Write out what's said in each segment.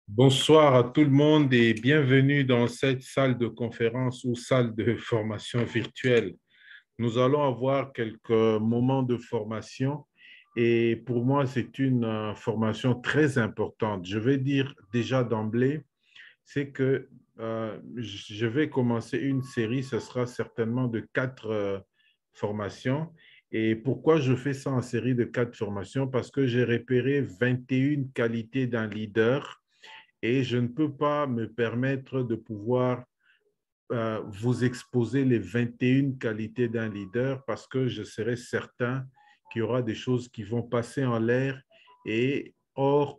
Bonsoir à tout le monde et bienvenue dans cette salle de conférence ou salle de formation virtuelle. Nous allons avoir quelques moments de formation et pour moi, c'est une formation très importante. Je vais dire déjà d'emblée, c'est que je vais commencer une série, ce sera certainement de quatre formations. Et pourquoi je fais ça en série de quatre formations? Parce que j'ai repéré 21 qualités d'un leader et je ne peux pas me permettre de pouvoir vous exposer les 21 qualités d'un leader parce que je serai certain qu'il y aura des choses qui vont passer en l'air. Et or,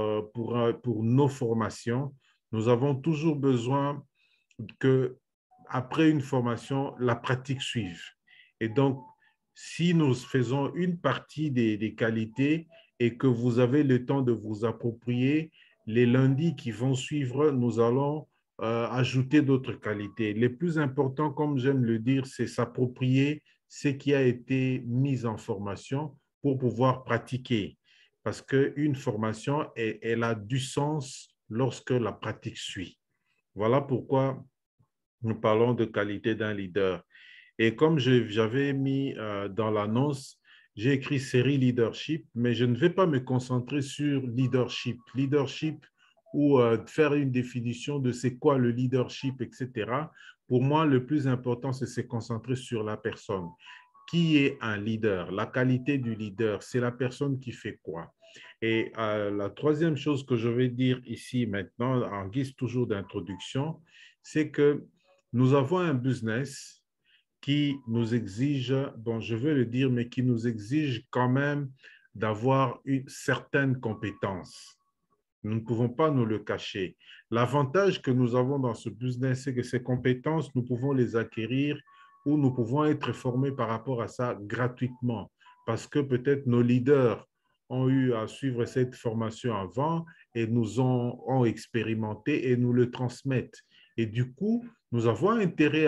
pour nos formations, nous avons toujours besoin que, après une formation, la pratique suive. Et donc, si nous faisons une partie des qualités et que vous avez le temps de vous approprier, les lundis qui vont suivre, nous allons ajouter d'autres qualités. Les plus importants, comme j'aime le dire, c'est s'approprier ce qui a été mis en formation pour pouvoir pratiquer. Parce qu'une formation, elle a du sens lorsque la pratique suit. Voilà pourquoi nous parlons de qualité d'un leader. Et comme j'avais mis dans l'annonce, j'ai écrit série leadership, mais je ne vais pas me concentrer sur leadership. Leadership ou faire une définition de c'est quoi le leadership, etc. Pour moi, le plus important, c'est se concentrer sur la personne. Qui est un leader? La qualité du leader, c'est la personne qui fait quoi? Et la troisième chose que je vais dire ici maintenant, en guise toujours d'introduction, c'est que nous avons un business qui nous exige, bon, je vais le dire, mais qui nous exige quand même d'avoir une certaine compétence. Nous ne pouvons pas nous le cacher. L'avantage que nous avons dans ce business, c'est que ces compétences, nous pouvons les acquérir ou nous pouvons être formés par rapport à ça gratuitement. Parce que peut-être nos leaders ont eu à suivre cette formation avant et nous ont expérimenté et nous le transmettent. Et du coup, nous avons intérêt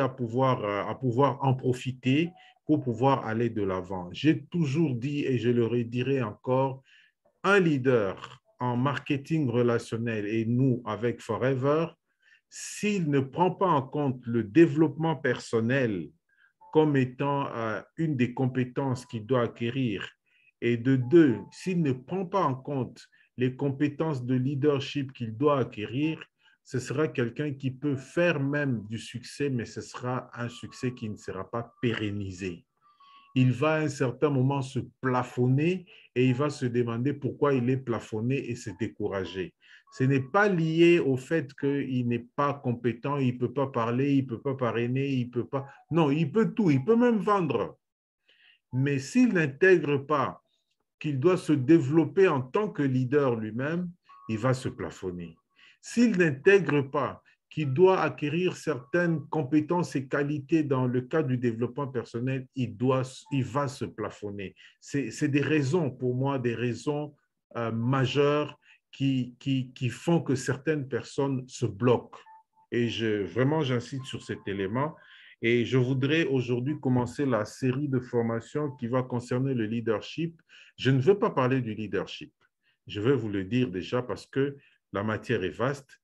à pouvoir en profiter pour pouvoir aller de l'avant. J'ai toujours dit et je le redirai encore, un leader en marketing relationnel et nous avec Forever, s'il ne prend pas en compte le développement personnel comme étant une des compétences qu'il doit acquérir, et de deux, s'il ne prend pas en compte les compétences de leadership qu'il doit acquérir, ce sera quelqu'un qui peut faire même du succès, mais ce sera un succès qui ne sera pas pérennisé. Il va à un certain moment se plafonner et il va se demander pourquoi il est plafonné et se décourager. Ce n'est pas lié au fait qu'il n'est pas compétent, il ne peut pas parler, il ne peut pas parrainer, il ne peut pas... Non, il peut tout, il peut même vendre. Mais s'il n'intègre pas qu'il doit se développer en tant que leader lui-même, il va se plafonner. S'il n'intègre pas qu'il doit acquérir certaines compétences et qualités dans le cadre du développement personnel, il va se plafonner. C'est des raisons, pour moi, des raisons majeures qui font que certaines personnes se bloquent. Et vraiment, j'insiste sur cet élément. Et je voudrais aujourd'hui commencer la série de formations qui va concerner le leadership. Je ne veux pas parler du leadership. Je vais vous le dire déjà parce que la matière est vaste.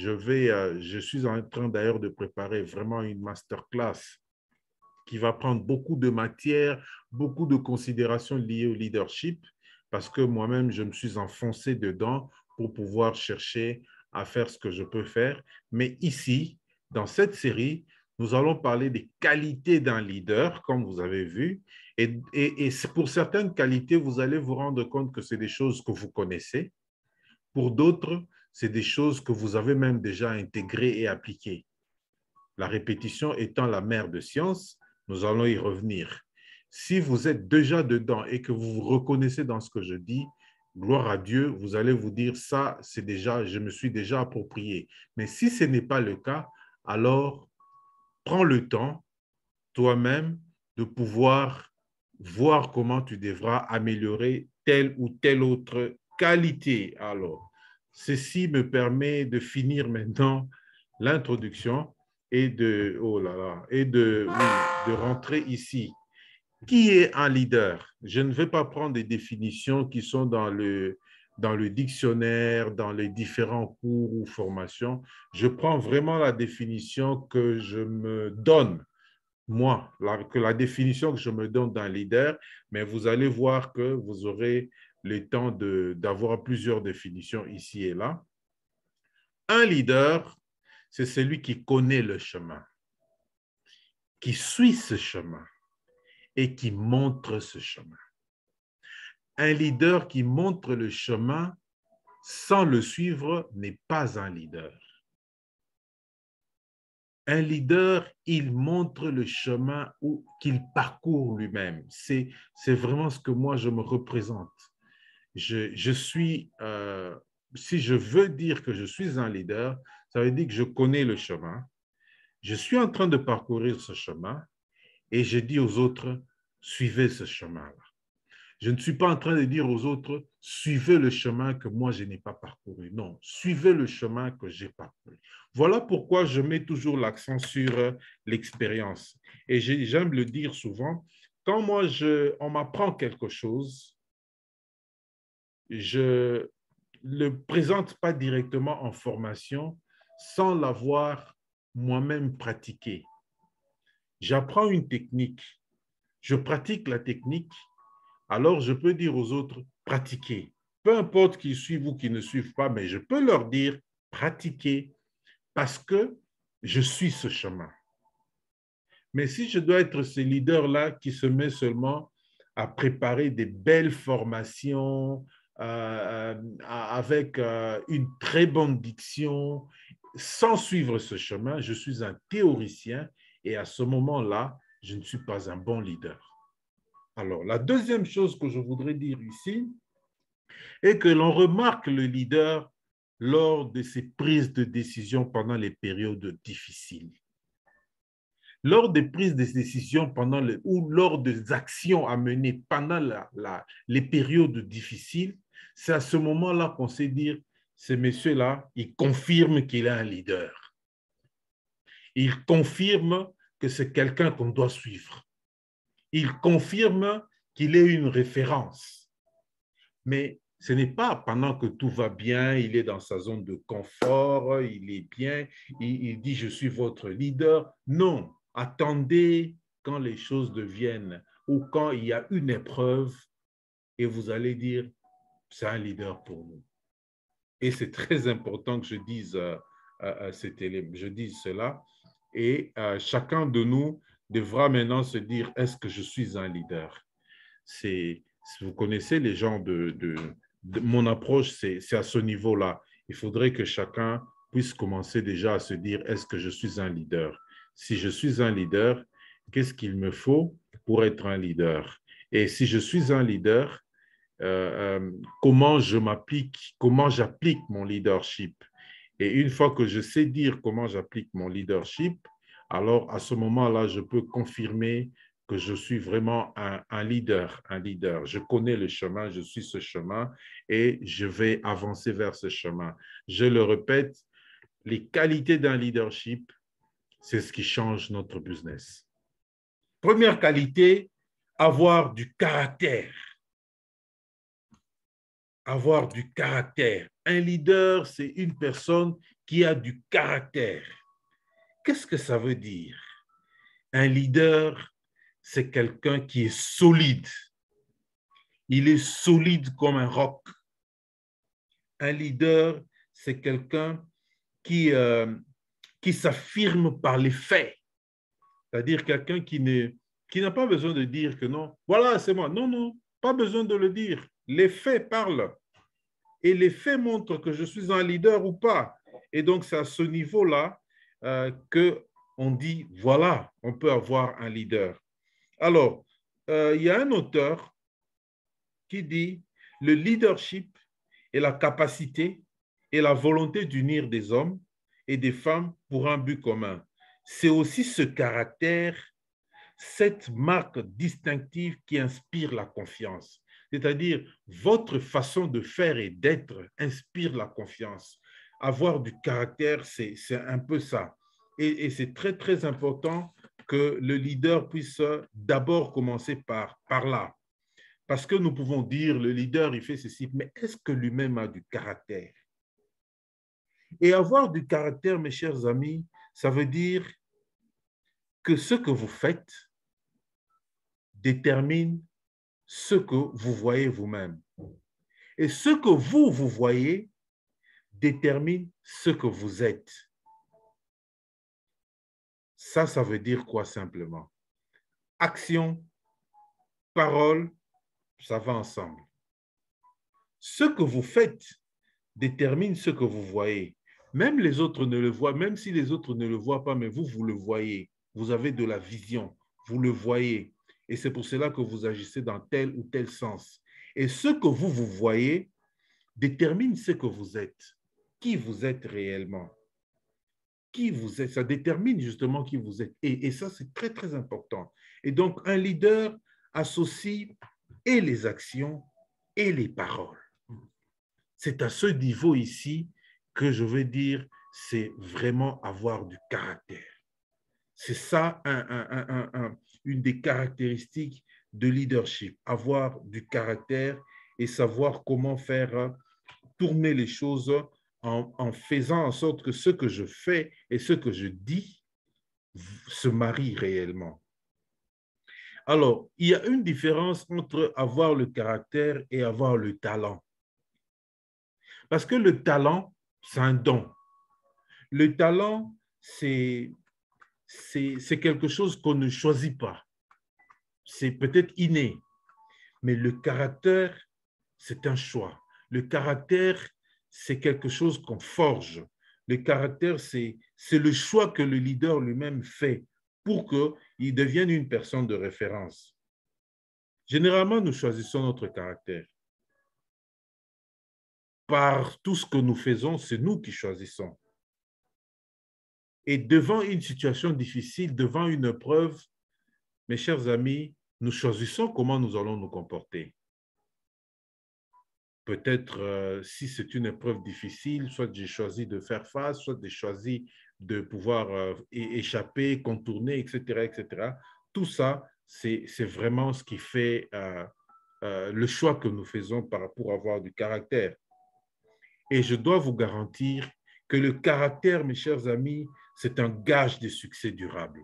Je suis en train d'ailleurs de préparer vraiment une masterclass qui va prendre beaucoup de matière, beaucoup de considérations liées au leadership, parce que moi-même, je me suis enfoncé dedans pour pouvoir chercher à faire ce que je peux faire. Mais ici, dans cette série, nous allons parler des qualités d'un leader, comme vous avez vu. Et pour certaines qualités, vous allez vous rendre compte que c'est des choses que vous connaissez. Pour d'autres, c'est des choses que vous avez même déjà intégrées et appliquées. La répétition étant la mère de science, nous allons y revenir. Si vous êtes déjà dedans et que vous vous reconnaissez dans ce que je dis, gloire à Dieu, vous allez vous dire ça, c'est déjà, je me suis déjà approprié. Mais si ce n'est pas le cas, alors prends le temps toi-même de pouvoir voir comment tu devras améliorer telle ou telle autre qualité. Alors, ceci me permet de finir maintenant l'introduction et de, oh là là, et oui, de rentrer ici. Qui est un leader? Je ne vais pas prendre des définitions qui sont dans dans le dictionnaire, dans les différents cours ou formations. Je prends vraiment la définition que je me donne, moi, la définition que je me donne d'un leader, mais vous allez voir que vous aurez le temps d'avoir plusieurs définitions ici et là. Un leader, c'est celui qui connaît le chemin, qui suit ce chemin et qui montre ce chemin. Un leader qui montre le chemin sans le suivre n'est pas un leader. Un leader, il montre le chemin qu'il parcourt lui-même. C'est vraiment ce que moi, je me représente. Je suis, si je veux dire que je suis un leader, ça veut dire que je connais le chemin. Je suis en train de parcourir ce chemin et je dis aux autres, suivez ce chemin-là. Je ne suis pas en train de dire aux autres, suivez le chemin que moi, je n'ai pas parcouru. Non, suivez le chemin que j'ai parcouru. Voilà pourquoi je mets toujours l'accent sur l'expérience. Et j'aime le dire souvent, quand moi, on m'apprend quelque chose, je ne le présente pas directement en formation sans l'avoir moi-même pratiqué. J'apprends une technique, je pratique la technique, alors je peux dire aux autres, pratiquez. Peu importe qu'ils suivent ou qu'ils ne suivent pas, mais je peux leur dire, pratiquez, parce que je suis ce chemin. Mais si je dois être ce leader-là qui se met seulement à préparer des belles formations avec une très bonne diction, sans suivre ce chemin, je suis un théoricien et à ce moment-là, je ne suis pas un bon leader. Alors, la deuxième chose que je voudrais dire ici est que l'on remarque le leader lors de ses prises de décision pendant les périodes difficiles. Lors des prises de décision ou lors des actions à mener pendant les périodes difficiles, c'est à ce moment-là qu'on sait dire, ce monsieur-là, il confirme qu'il est un leader. Il confirme que c'est quelqu'un qu'on doit suivre. Il confirme qu'il est une référence. Mais ce n'est pas pendant que tout va bien, il est dans sa zone de confort, il est bien, il dit « je suis votre leader ». Non, attendez quand les choses deviennent ou quand il y a une épreuve et vous allez dire « c'est un leader pour nous ». Et c'est très important que je dise, je dise cela. Et chacun de nous devra maintenant se dire « est-ce que je suis un leader ?» Vous connaissez les gens de mon approche, c'est à ce niveau-là. Il faudrait que chacun puisse commencer déjà à se dire, est-ce que je suis un leader? Si je suis un leader, qu'est-ce qu'il me faut pour être un leader? Et si je suis un leader, comment j'applique mon leadership? Et une fois que je sais dire comment j'applique mon leadership, alors à ce moment-là, je peux confirmer que je suis vraiment un leader. Je connais le chemin, je suis ce chemin et je vais avancer vers ce chemin. Je le répète, les qualités d'un leadership, c'est ce qui change notre business. Première qualité, avoir du caractère. Avoir du caractère. Un leader, c'est une personne qui a du caractère. Qu'est-ce que ça veut dire? Un leader, c'est quelqu'un qui est solide. Il est solide comme un roc. Un leader, c'est quelqu'un qui s'affirme par les faits. C'est-à-dire quelqu'un qui n'a pas besoin de dire que non, voilà, c'est moi. Non, non, pas besoin de le dire. Les faits parlent. Et les faits montrent que je suis un leader ou pas. Et donc, c'est à ce niveau-là qu'on dit, voilà, on peut avoir un leader. Alors, il y a un auteur qui dit, le leadership est la capacité et la volonté d'unir des hommes et des femmes pour un but commun. C'est aussi ce caractère, cette marque distinctive qui inspire la confiance. C'est-à-dire, votre façon de faire et d'être inspire la confiance. Avoir du caractère, c'est un peu ça. Et c'est très, très important que le leader puisse d'abord commencer par là. Parce que nous pouvons dire, le leader, il fait ceci, mais est-ce que lui-même a du caractère? Et avoir du caractère, mes chers amis, ça veut dire que ce que vous faites détermine ce que vous voyez vous-même. Et ce que vous voyez détermine ce que vous êtes. Ça veut dire quoi simplement? Action, parole, ça va ensemble. Ce que vous faites détermine ce que vous voyez. Même les autres ne le voient, même si les autres ne le voient pas, mais vous le voyez. Vous avez de la vision, vous le voyez. Et c'est pour cela que vous agissez dans tel ou tel sens. Et ce que vous voyez détermine ce que vous êtes, qui vous êtes réellement. Qui vous êtes, ça détermine justement qui vous êtes. Et ça, c'est très, très important. Et donc, un leader associe et les actions et les paroles. C'est à ce niveau ici que je veux dire, c'est vraiment avoir du caractère. C'est ça une des caractéristiques de leadership, avoir du caractère et savoir comment faire tourner les choses en faisant en sorte que ce que je fais et ce que je dis se marient réellement. Alors, il y a une différence entre avoir le caractère et avoir le talent. Parce que le talent, c'est un don. Le talent, c'est quelque chose qu'on ne choisit pas. C'est peut-être inné, mais le caractère, c'est un choix. Le caractère, c'est quelque chose qu'on forge. Le caractère, c'est le choix que le leader lui-même fait pour qu'il devienne une personne de référence. Généralement, nous choisissons notre caractère. Par tout ce que nous faisons, c'est nous qui choisissons. Et devant une situation difficile, devant une épreuve, mes chers amis, nous choisissons comment nous allons nous comporter. Peut-être si c'est une épreuve difficile, soit j'ai choisi de faire face, soit j'ai choisi de pouvoir échapper, contourner, etc., etc. Tout ça, c'est vraiment ce qui fait le choix que nous faisons pour avoir du caractère. Et je dois vous garantir que le caractère, mes chers amis, c'est un gage de succès durable.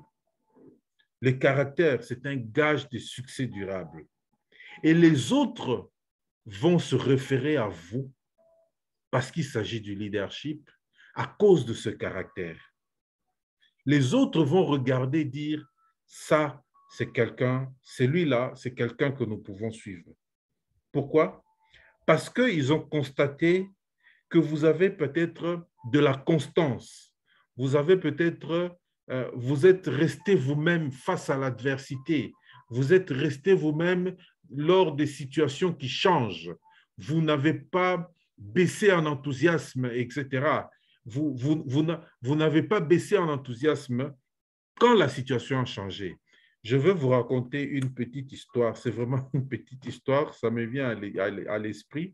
Le caractère, c'est un gage de succès durable. Et les autres vont se référer à vous parce qu'il s'agit du leadership à cause de ce caractère. Les autres vont regarder et dire, ça, c'est quelqu'un, celui-là, c'est quelqu'un que nous pouvons suivre. Pourquoi? Parce qu'ils ont constaté que vous avez peut-être de la constance. Vous avez peut-être, vous êtes resté vous-même face à l'adversité. Vous êtes resté vous-même lors des situations qui changent. Vous n'avez pas baissé en enthousiasme, etc. Vous n'avez pas baissé en enthousiasme quand la situation a changé. Je veux vous raconter une petite histoire. C'est vraiment une petite histoire. Ça me vient à l'esprit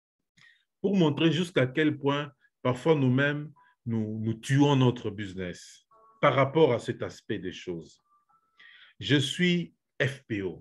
pour montrer jusqu'à quel point parfois nous-mêmes, nous tuons notre business par rapport à cet aspect des choses. Je suis FPO.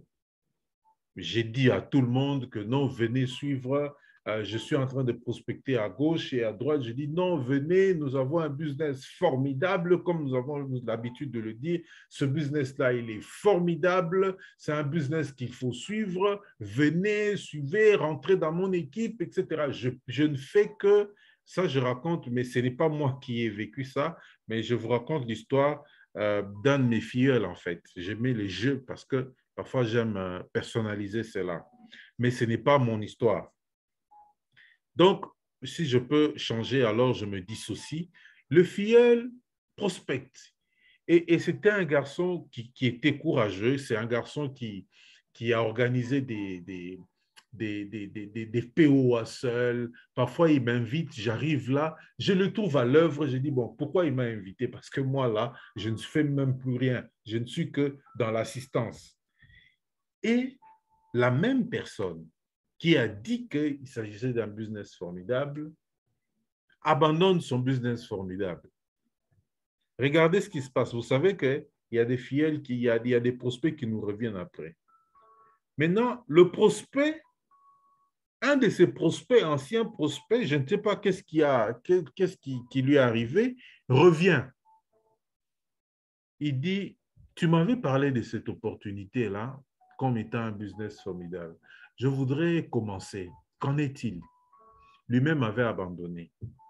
J'ai dit à tout le monde que non, venez suivre. Je suis en train de prospecter à gauche et à droite. Je dis non, venez, nous avons un business formidable, comme nous avons l'habitude de le dire. Ce business-là, il est formidable. C'est un business qu'il faut suivre. Venez, suivez, rentrez dans mon équipe, etc. Je ne fais que ça, je raconte, mais ce n'est pas moi qui ai vécu ça, mais je vous raconte l'histoire d'un de mes filleuls, en fait. J'aimais les jeux parce que parfois, j'aime personnaliser cela, mais ce n'est pas mon histoire. Donc, si je peux changer, alors je me dissocie. Le filleul prospecte. Et c'était un garçon qui était courageux. C'est un garçon qui a organisé des PO à seul. Parfois, il m'invite, j'arrive là, je le trouve à l'œuvre. Je dis, bon, pourquoi il m'a invité? Parce que moi, là, je ne fais même plus rien. Je ne suis que dans l'assistance. Et la même personne qui a dit qu'il s'agissait d'un business formidable abandonne son business formidable. Regardez ce qui se passe. Vous savez qu'il y a des filleuls, il y a des prospects qui nous reviennent après. Maintenant, le prospect, un de ses prospects, anciens prospects, je ne sais pas qu'est-ce qui lui est arrivé, revient. Il dit, tu m'avais parlé de cette opportunité-là comme étant un business formidable. Je voudrais commencer. Qu'en est-il? Lui-même avait abandonné.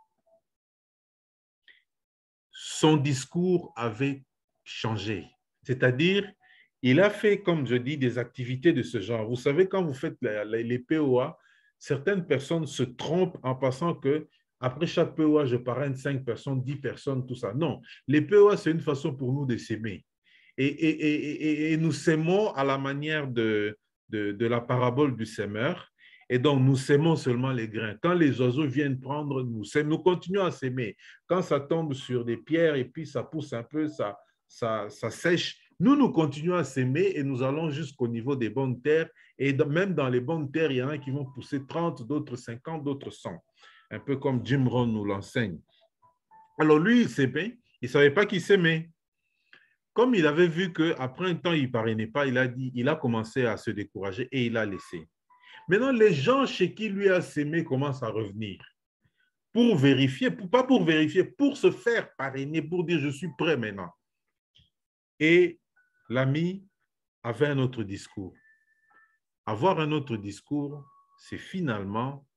Son discours avait changé. C'est-à-dire, il a fait, comme je dis, des activités de ce genre. Vous savez, quand vous faites les POA, certaines personnes se trompent en pensant que après chaque POA, je parraine 5 personnes, 10 personnes, tout ça. Non, les POA, c'est une façon pour nous de s'aimer. Et nous s'aimons à la manière de la parabole du semeur. Et donc, nous sémons seulement les grains. Quand les oiseaux viennent prendre, nous continuons à s'aimer. Quand ça tombe sur des pierres et puis ça pousse un peu, ça sèche, nous continuons à s'aimer et nous allons jusqu'au niveau des bonnes terres. Et même dans les bonnes terres, il y en a qui vont pousser 30, d'autres 50, d'autres 100. Un peu comme Jim Rohn nous l'enseigne. Alors lui, il s'aimait. Il ne savait pas qu'il s'aimait. Comme il avait vu qu'après un temps, il ne parrainait pas, il a commencé à se décourager et il a laissé. Maintenant, les gens chez qui lui a sémé commencent à revenir pour vérifier, pas pour vérifier, pour se faire parrainer, pour dire je suis prêt maintenant. Et l'ami avait un autre discours. Avoir un autre discours, c'est finalement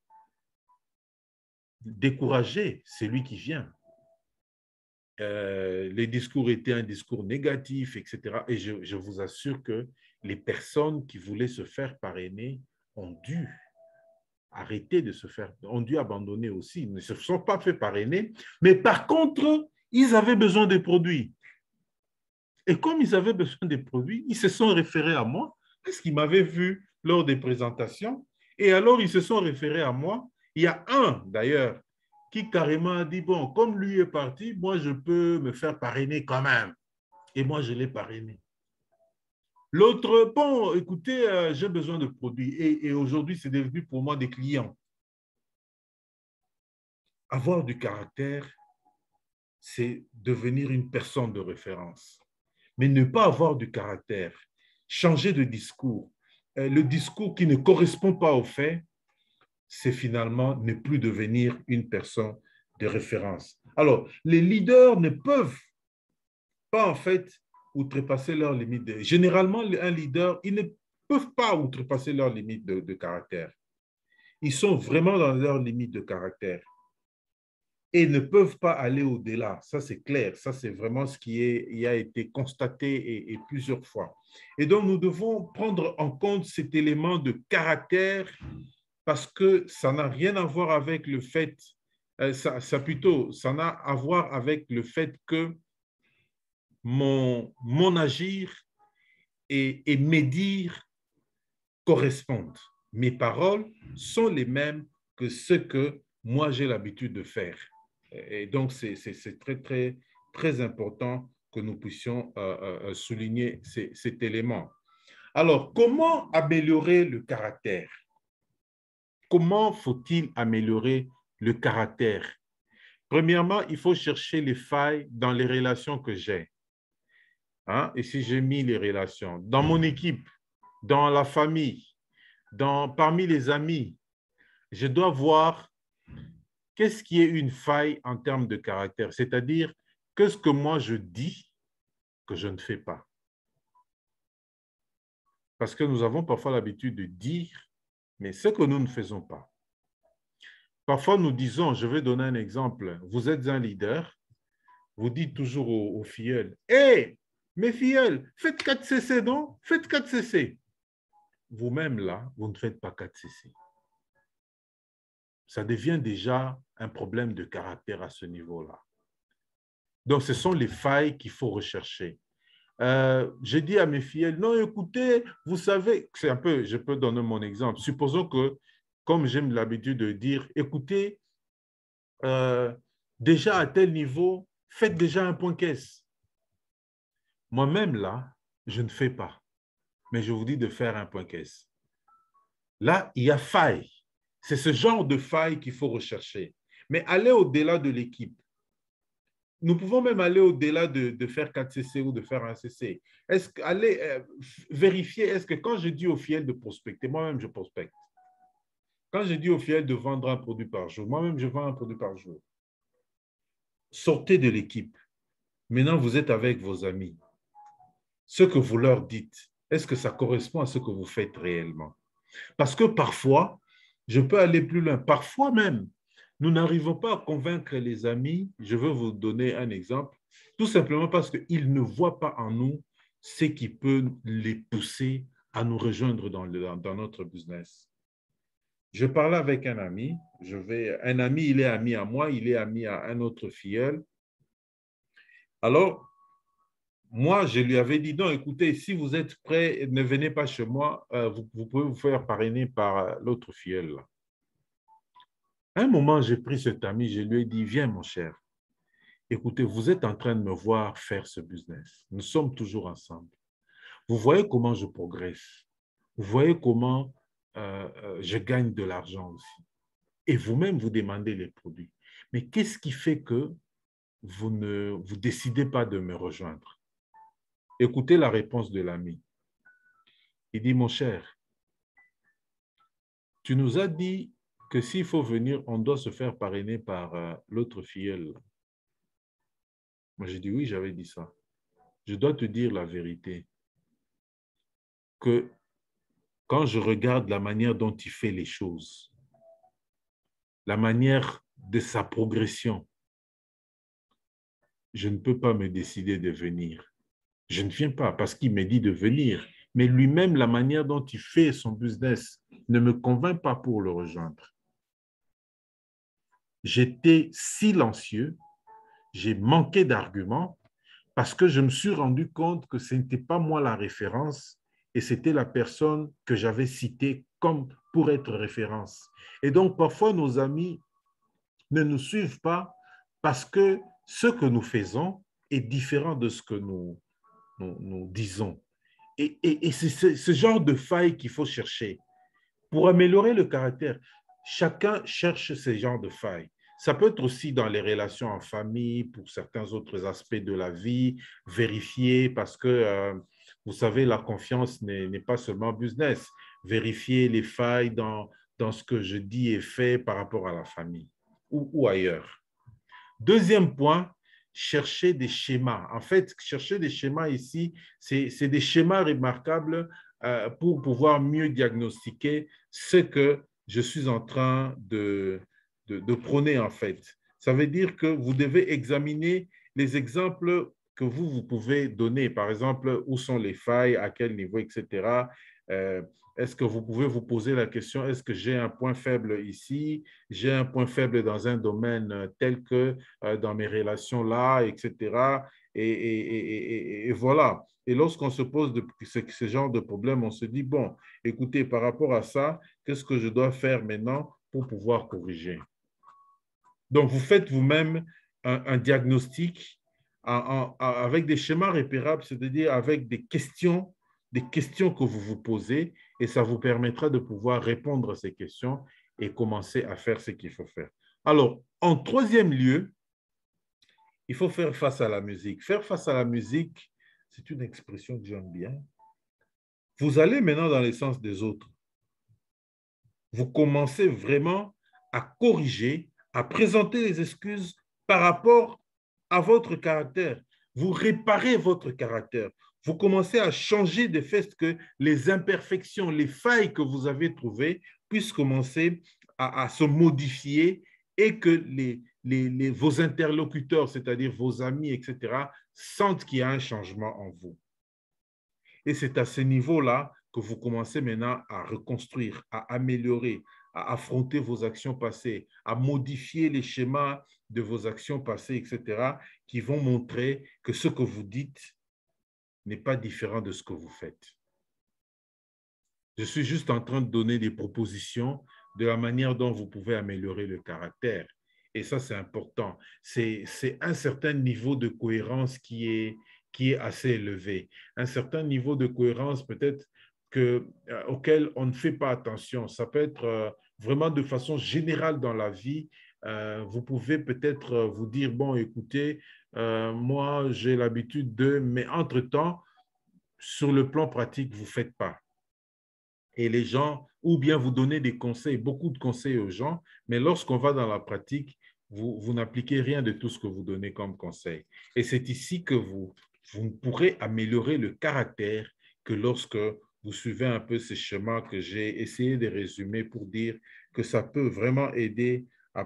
décourager celui qui vient. Les discours étaient un discours négatif, etc. Et je vous assure que les personnes qui voulaient se faire parrainer ont dû arrêter de se faire, ont dû abandonner aussi. Ils ne se sont pas fait parrainer, mais par contre, ils avaient besoin des produits. Et comme ils avaient besoin des produits, ils se sont référés à moi parce qu'ils m'avaient vu lors des présentations. Et alors, ils se sont référés à moi. Il y a un, d'ailleurs, qui carrément a dit, bon, comme lui est parti, moi, je peux me faire parrainer quand même. Et moi, je l'ai parrainé. L'autre, bon, écoutez, j'ai besoin de produits. Et aujourd'hui, c'est devenu pour moi des clients. Avoir du caractère, c'est devenir une personne de référence. Mais ne pas avoir du caractère, changer de discours, le discours qui ne correspond pas aux faits, c'est finalement ne plus devenir une personne de référence. Alors, les leaders ne peuvent pas en fait outrepasser leurs limites. Généralement, un leader, ils ne peuvent pas outrepasser leurs limites de caractère. Ils sont vraiment dans leurs limites de caractère et ne peuvent pas aller au-delà. Ça, c'est clair. Ça, c'est vraiment ce qui a été constaté et plusieurs fois. Et donc, nous devons prendre en compte cet élément de caractère parce que ça n'a rien à voir avec le fait, ça n'a à voir avec le fait que mon agir et mes dires correspondent. Mes paroles sont les mêmes que ce que moi j'ai l'habitude de faire. Et donc, c'est très, très, très important que nous puissions souligner cet élément. Alors, comment améliorer le caractère? Comment faut-il améliorer le caractère? Premièrement, il faut chercher les failles dans les relations que j'ai. Hein? Et si j'ai mis les relations dans mon équipe, dans la famille, parmi les amis, je dois voir qu'est-ce qui est une faille en termes de caractère, c'est-à-dire qu'est-ce que moi je dis que je ne fais pas. Parce que nous avons parfois l'habitude de dire, mais ce que nous ne faisons pas. Parfois, nous disons, je vais donner un exemple, vous êtes un leader, vous dites toujours aux filleuls, « Hé, mes filleuls, faites 4 CC, non? Faites 4 CC. » Vous-même, là, vous ne faites pas 4 CC. Ça devient déjà un problème de caractère à ce niveau-là. Donc, ce sont les failles qu'il faut rechercher. J'ai dit à mes filles, non, écoutez, vous savez, c'est un peu, je peux donner mon exemple. Supposons que, comme j'aime l'habitude de dire, écoutez, déjà à tel niveau, faites déjà un point caisse. Moi-même, là, je ne fais pas, mais je vous dis de faire un point caisse. Là, il y a faille. C'est ce genre de faille qu'il faut rechercher. Mais aller au-delà de l'équipe. nous pouvons même aller au-delà de faire 4CC ou de faire un CC. Est-ce que, aller vérifier, est-ce que quand je dis au filiale de prospecter, moi-même je prospecte. Quand je dis au filiale de vendre un produit par jour, moi-même je vends un produit par jour. Sortez de l'équipe. Maintenant, vous êtes avec vos amis. Ce que vous leur dites, est-ce que ça correspond à ce que vous faites réellement? Parce que parfois, je peux aller plus loin. Parfois même, nous n'arrivons pas à convaincre les amis. Je veux vous donner un exemple. Tout simplement parce qu'ils ne voient pas en nous ce qui peut les pousser à nous rejoindre dans notre business. Je parlais avec un ami. Un ami, il est ami à moi, il est ami à un autre filleul. Alors, moi, je lui avais dit, non, écoutez, si vous êtes prêt, ne venez pas chez moi, vous pouvez vous faire parrainer par l'autre filleul. À un moment, j'ai pris cet ami, je lui ai dit, viens mon cher, écoutez, vous êtes en train de me voir faire ce business. Nous sommes toujours ensemble. Vous voyez comment je progresse. Vous voyez comment je gagne de l'argent aussi. Et vous-même, vous demandez les produits. Mais qu'est-ce qui fait que vous ne vous décidez pas de me rejoindre? Écoutez la réponse de l'ami. Il dit, mon cher, tu nous as dit que s'il faut venir, on doit se faire parrainer par l'autre filleule. Moi, j'ai dit, oui, j'avais dit ça. Je dois te dire la vérité, que quand je regarde la manière dont il fait les choses, la manière de sa progression, je ne peux pas me décider de venir. Je ne viens pas parce qu'il me dit de venir, mais lui-même, la manière dont il fait son business ne me convainc pas pour le rejoindre. J'étais silencieux, j'ai manqué d'arguments parce que je me suis rendu compte que ce n'était pas moi la référence et c'était la personne que j'avais citée comme pour être référence. Et donc, parfois, nos amis ne nous suivent pas parce que ce que nous faisons est différent de ce que nous disons. Et c'est ce genre de faille qu'il faut chercher. Pour améliorer le caractère, chacun cherche ce genre de failles. Ça peut être aussi dans les relations en famille, pour certains autres aspects de la vie, vérifier parce que, vous savez, la confiance n'est pas seulement business. Vérifier les failles dans ce que je dis et fais par rapport à la famille ou ailleurs. Deuxième point, chercher des schémas. En fait, chercher des schémas ici, c'est des schémas remarquables pour pouvoir mieux diagnostiquer ce que je suis en train de prôner, en fait. Ça veut dire que vous devez examiner les exemples que vous pouvez donner. Par exemple, où sont les failles, à quel niveau, etc. Est-ce que vous pouvez vous poser la question, est-ce que j'ai un point faible ici? J'ai un point faible dans un domaine tel que dans mes relations là, etc. Et voilà. Et lorsqu'on se pose ce genre de problème, on se dit, bon, écoutez, par rapport à ça, qu'est-ce que je dois faire maintenant pour pouvoir corriger? Donc, vous faites vous-même un diagnostic avec des schémas repérables, c'est-à-dire avec des questions que vous vous posez, et ça vous permettra de pouvoir répondre à ces questions et commencer à faire ce qu'il faut faire. Alors, en troisième lieu, il faut faire face à la musique. Faire face à la musique, c'est une expression que j'aime bien. Vous allez maintenant dans le sens des autres. Vous commencez vraiment à corriger, à présenter les excuses par rapport à votre caractère. Vous réparez votre caractère. Vous commencez à changer de fait que les imperfections, les failles que vous avez trouvées puissent commencer à se modifier et que vos interlocuteurs, c'est-à-dire vos amis, etc., sentent qu'il y a un changement en vous. Et c'est à ce niveau-là que vous commencez maintenant à reconstruire, à améliorer, à affronter vos actions passées, à modifier les schémas de vos actions passées, etc., qui vont montrer que ce que vous dites n'est pas différent de ce que vous faites. Je suis juste en train de donner des propositions de la manière dont vous pouvez améliorer le caractère. Et ça, c'est important. C'est un certain niveau de cohérence qui est assez élevé. Un certain niveau de cohérence peut-être auquel on ne fait pas attention. Ça peut être vraiment de façon générale dans la vie. Vous pouvez peut-être vous dire, bon, écoutez, moi, j'ai l'habitude de, mais entre-temps, sur le plan pratique, vous ne faites pas. Et les gens, ou bien vous donnez des conseils, beaucoup de conseils aux gens, mais lorsqu'on va dans la pratique, vous n'appliquez rien de tout ce que vous donnez comme conseil. Et c'est ici que vous pourrez améliorer le caractère que lorsque vous suivez un peu ces schémas que j'ai essayé de résumer pour dire que ça peut vraiment aider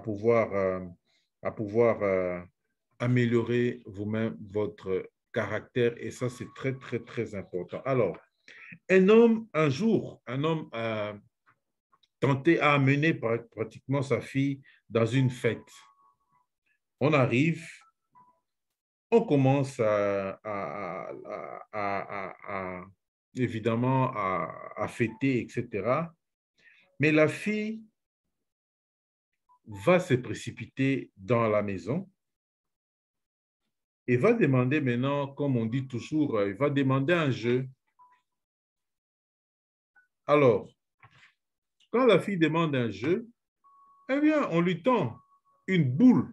à pouvoir améliorer vous-même votre caractère. Et ça, c'est très, très, très important. Alors, un homme, un jour, un homme a tenté à amener pratiquement sa fille dans une fête. On arrive, on commence évidemment à fêter, etc. Mais la fille va se précipiter dans la maison et va demander maintenant, comme on dit toujours, il va demander un jeu. Alors, quand la fille demande un jeu, eh bien, on lui tend une boule.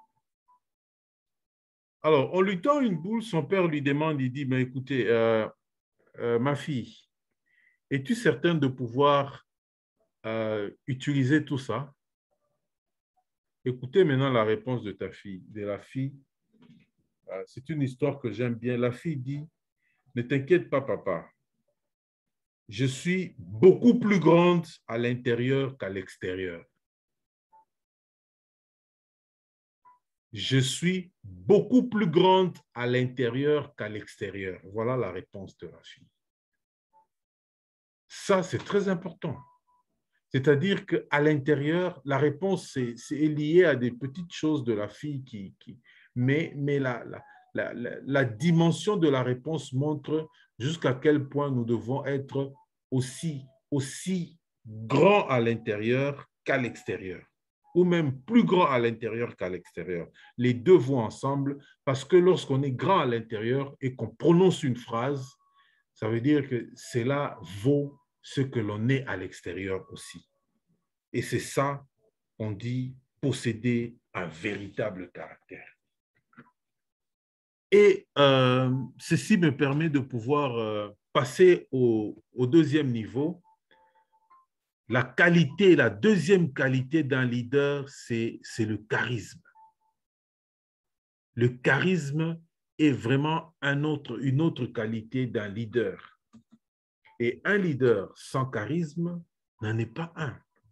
Alors, on lui tend une boule, son père lui demande, il dit, mais écoutez, ma fille, es-tu certaine de pouvoir utiliser tout ça? Écoutez maintenant la réponse de ta fille, de la fille. C'est une histoire que j'aime bien. La fille dit, ne t'inquiète pas, papa. Je suis beaucoup plus grande à l'intérieur qu'à l'extérieur. Je suis beaucoup plus grande à l'intérieur qu'à l'extérieur. Voilà la réponse de la fille. Ça, c'est très important. C'est-à-dire qu'à l'intérieur, la réponse est liée à des petites choses de la fille mais la dimension de la réponse montre jusqu'à quel point nous devons être aussi grands à l'intérieur qu'à l'extérieur, ou même plus grands à l'intérieur qu'à l'extérieur. Les deux vont ensemble parce que lorsqu'on est grand à l'intérieur et qu'on prononce une phrase, ça veut dire que cela vaut ce que l'on est à l'extérieur aussi. Et c'est ça qu'on dit posséder un véritable caractère. Et ceci me permet de pouvoir passer au deuxième niveau. La qualité, la deuxième qualité d'un leader, c'est le charisme. Le charisme est vraiment une autre qualité d'un leader. Et un leader sans charisme n'en est pas un.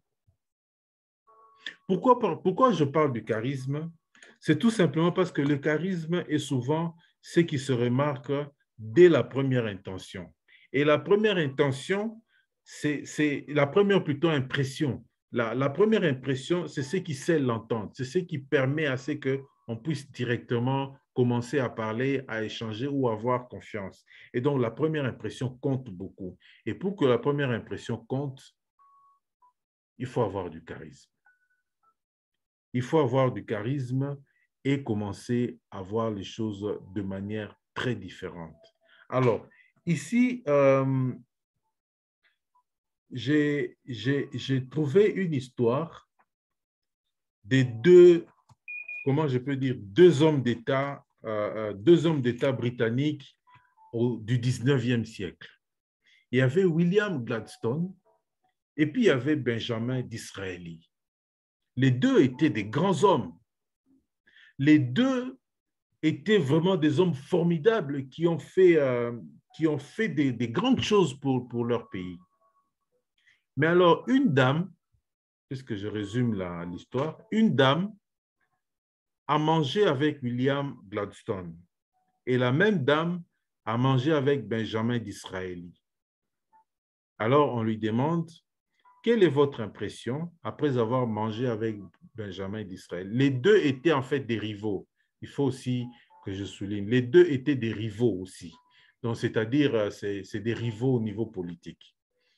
Pourquoi je parle du charisme? C'est tout simplement parce que le charisme est souvent ce qui se remarque dès la première intention. Et la première intention, c'est la première plutôt impression. La première impression, c'est ce qui scelle l'entente, c'est ce qui permet à ce qu'on puisse directement commencer à parler, à échanger ou avoir confiance. Et donc, la première impression compte beaucoup. Et pour que la première impression compte, il faut avoir du charisme. Il faut avoir du charisme et commencer à voir les choses de manière très différente. Alors, ici, j'ai trouvé une histoire des comment je peux dire, deux hommes d'État britanniques du 19e siècle. Il y avait William Gladstone et puis il y avait Benjamin Disraeli. Les deux étaient des grands hommes. Les deux étaient vraiment des hommes formidables qui ont fait des grandes choses pour leur pays. Mais alors, une dame, puisque je résume l'histoire, une dame a mangé avec William Gladstone et la même dame a mangé avec Benjamin Disraeli. Alors, on lui demande, quelle est votre impression après avoir mangé avec Benjamin Disraeli? Les deux étaient en fait des rivaux. Il faut aussi que je souligne. Les deux étaient des rivaux aussi. Donc, c'est-à-dire, c'est des rivaux au niveau politique.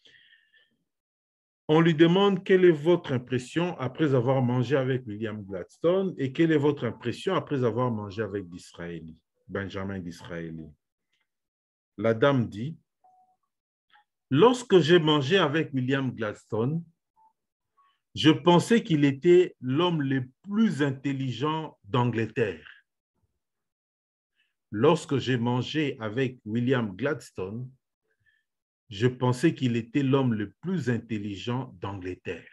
On lui demande quelle est votre impression après avoir mangé avec William Gladstone et quelle est votre impression après avoir mangé avec Disraeli, Benjamin Disraeli. La dame dit, lorsque j'ai mangé avec William Gladstone, Je pensais qu'il était l'homme le plus intelligent d'Angleterre. Lorsque j'ai mangé avec William Gladstone, je pensais qu'il était l'homme le plus intelligent d'Angleterre.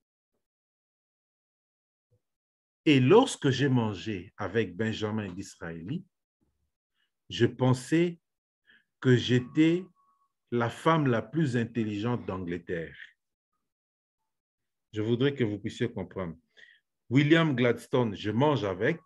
Et lorsque j'ai mangé avec Benjamin Disraeli, je pensais que j'étais la femme la plus intelligente d'Angleterre. Je voudrais que vous puissiez comprendre. William Gladstone, je mange avec.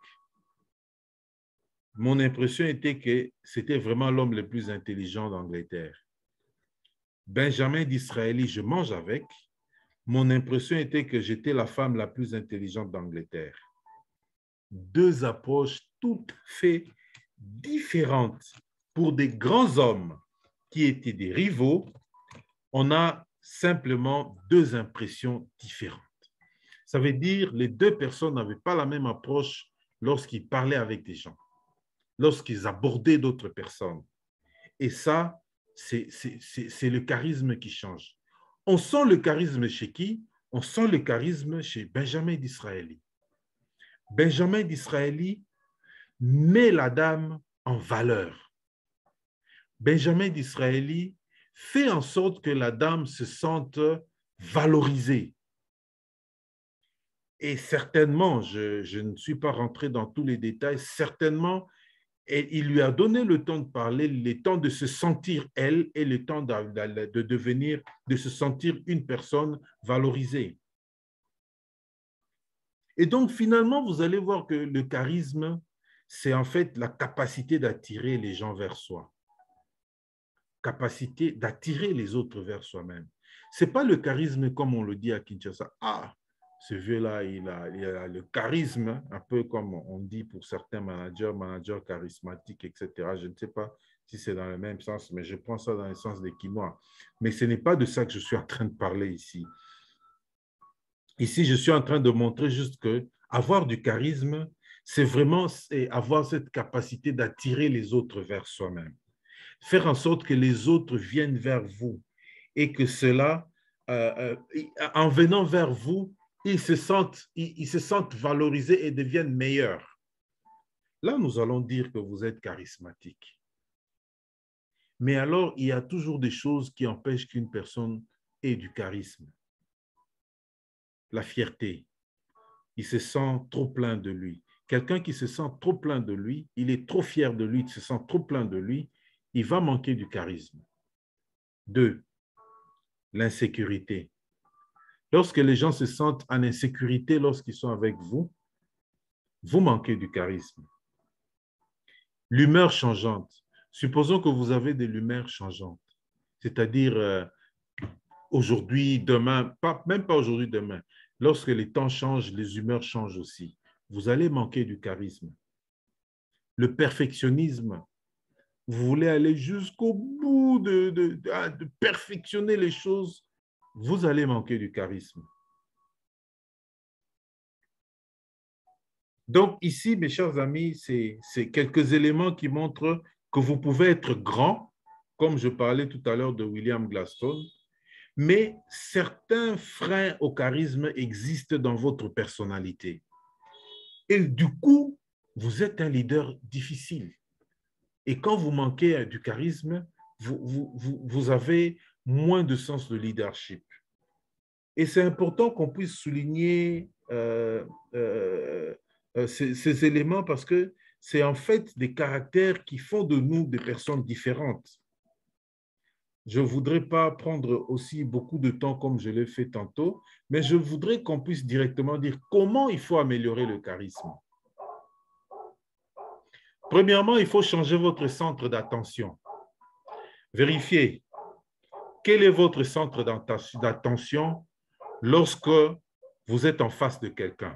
Mon impression était que c'était vraiment l'homme le plus intelligent d'Angleterre. Benjamin Disraeli, je mange avec. Mon impression était que j'étais la femme la plus intelligente d'Angleterre. Deux approches toutes fait différentes pour des grands hommes qui étaient des rivaux. On a simplement deux impressions différentes. Ça veut dire que les deux personnes n'avaient pas la même approche lorsqu'ils parlaient avec des gens, lorsqu'ils abordaient d'autres personnes. Et ça, c'est le charisme qui change. On sent le charisme chez qui? On sent le charisme chez Benjamin Disraeli. Benjamin Disraeli met la dame en valeur. Benjamin Disraeli fait en sorte que la dame se sente valorisée. Et certainement, je ne suis pas rentré dans tous les détails, certainement, et il lui a donné le temps de parler, le temps de se sentir elle et le temps de devenir, de se sentir une personne valorisée. Et donc, finalement, vous allez voir que le charisme, c'est en fait la capacité d'attirer les gens vers soi, capacité d'attirer les autres vers soi-même. Ce n'est pas le charisme comme on le dit à Kinshasa. Ah, ce vieux-là, il a le charisme, un peu comme on dit pour certains managers charismatiques, etc. Je ne sais pas si c'est dans le même sens, mais je prends ça dans le sens des Quinois. Mais ce n'est pas de ça que je suis en train de parler ici. Ici, je suis en train de montrer juste que avoir du charisme, c'est vraiment avoir cette capacité d'attirer les autres vers soi-même. Faire en sorte que les autres viennent vers vous et que cela, en venant vers vous, ils se sentent valorisés et deviennent meilleurs. Là, nous allons dire que vous êtes charismatique. Mais alors, il y a toujours des choses qui empêchent qu'une personne ait du charisme. La fierté. Il se sent trop plein de lui. Quelqu'un qui se sent trop plein de lui, il est trop fier de lui, il se sent trop plein de lui, il va manquer du charisme. 2. L'insécurité. Lorsque les gens se sentent en insécurité lorsqu'ils sont avec vous, vous manquez du charisme. L'humeur changeante. Supposons que vous avez de l'humeur changeante, c'est-à-dire aujourd'hui, demain, même pas aujourd'hui, demain. Lorsque les temps changent, les humeurs changent aussi. Vous allez manquer du charisme. Le perfectionnisme. Vous voulez aller jusqu'au bout de perfectionner les choses, vous allez manquer du charisme. Donc ici, mes chers amis, c'est quelques éléments qui montrent que vous pouvez être grand, comme je parlais tout à l'heure de William Gladstone, mais certains freins au charisme existent dans votre personnalité. Et du coup, vous êtes un leader difficile. Et quand vous manquez du charisme, vous avez moins de sens de leadership. Et c'est important qu'on puisse souligner ces éléments parce que c'est en fait des caractères qui font de nous des personnes différentes. Je ne voudrais pas prendre aussi beaucoup de temps comme je l'ai fait tantôt, mais je voudrais qu'on puisse directement dire comment il faut améliorer le charisme. Premièrement, il faut changer votre centre d'attention. Vérifiez quel est votre centre d'attention lorsque vous êtes en face de quelqu'un.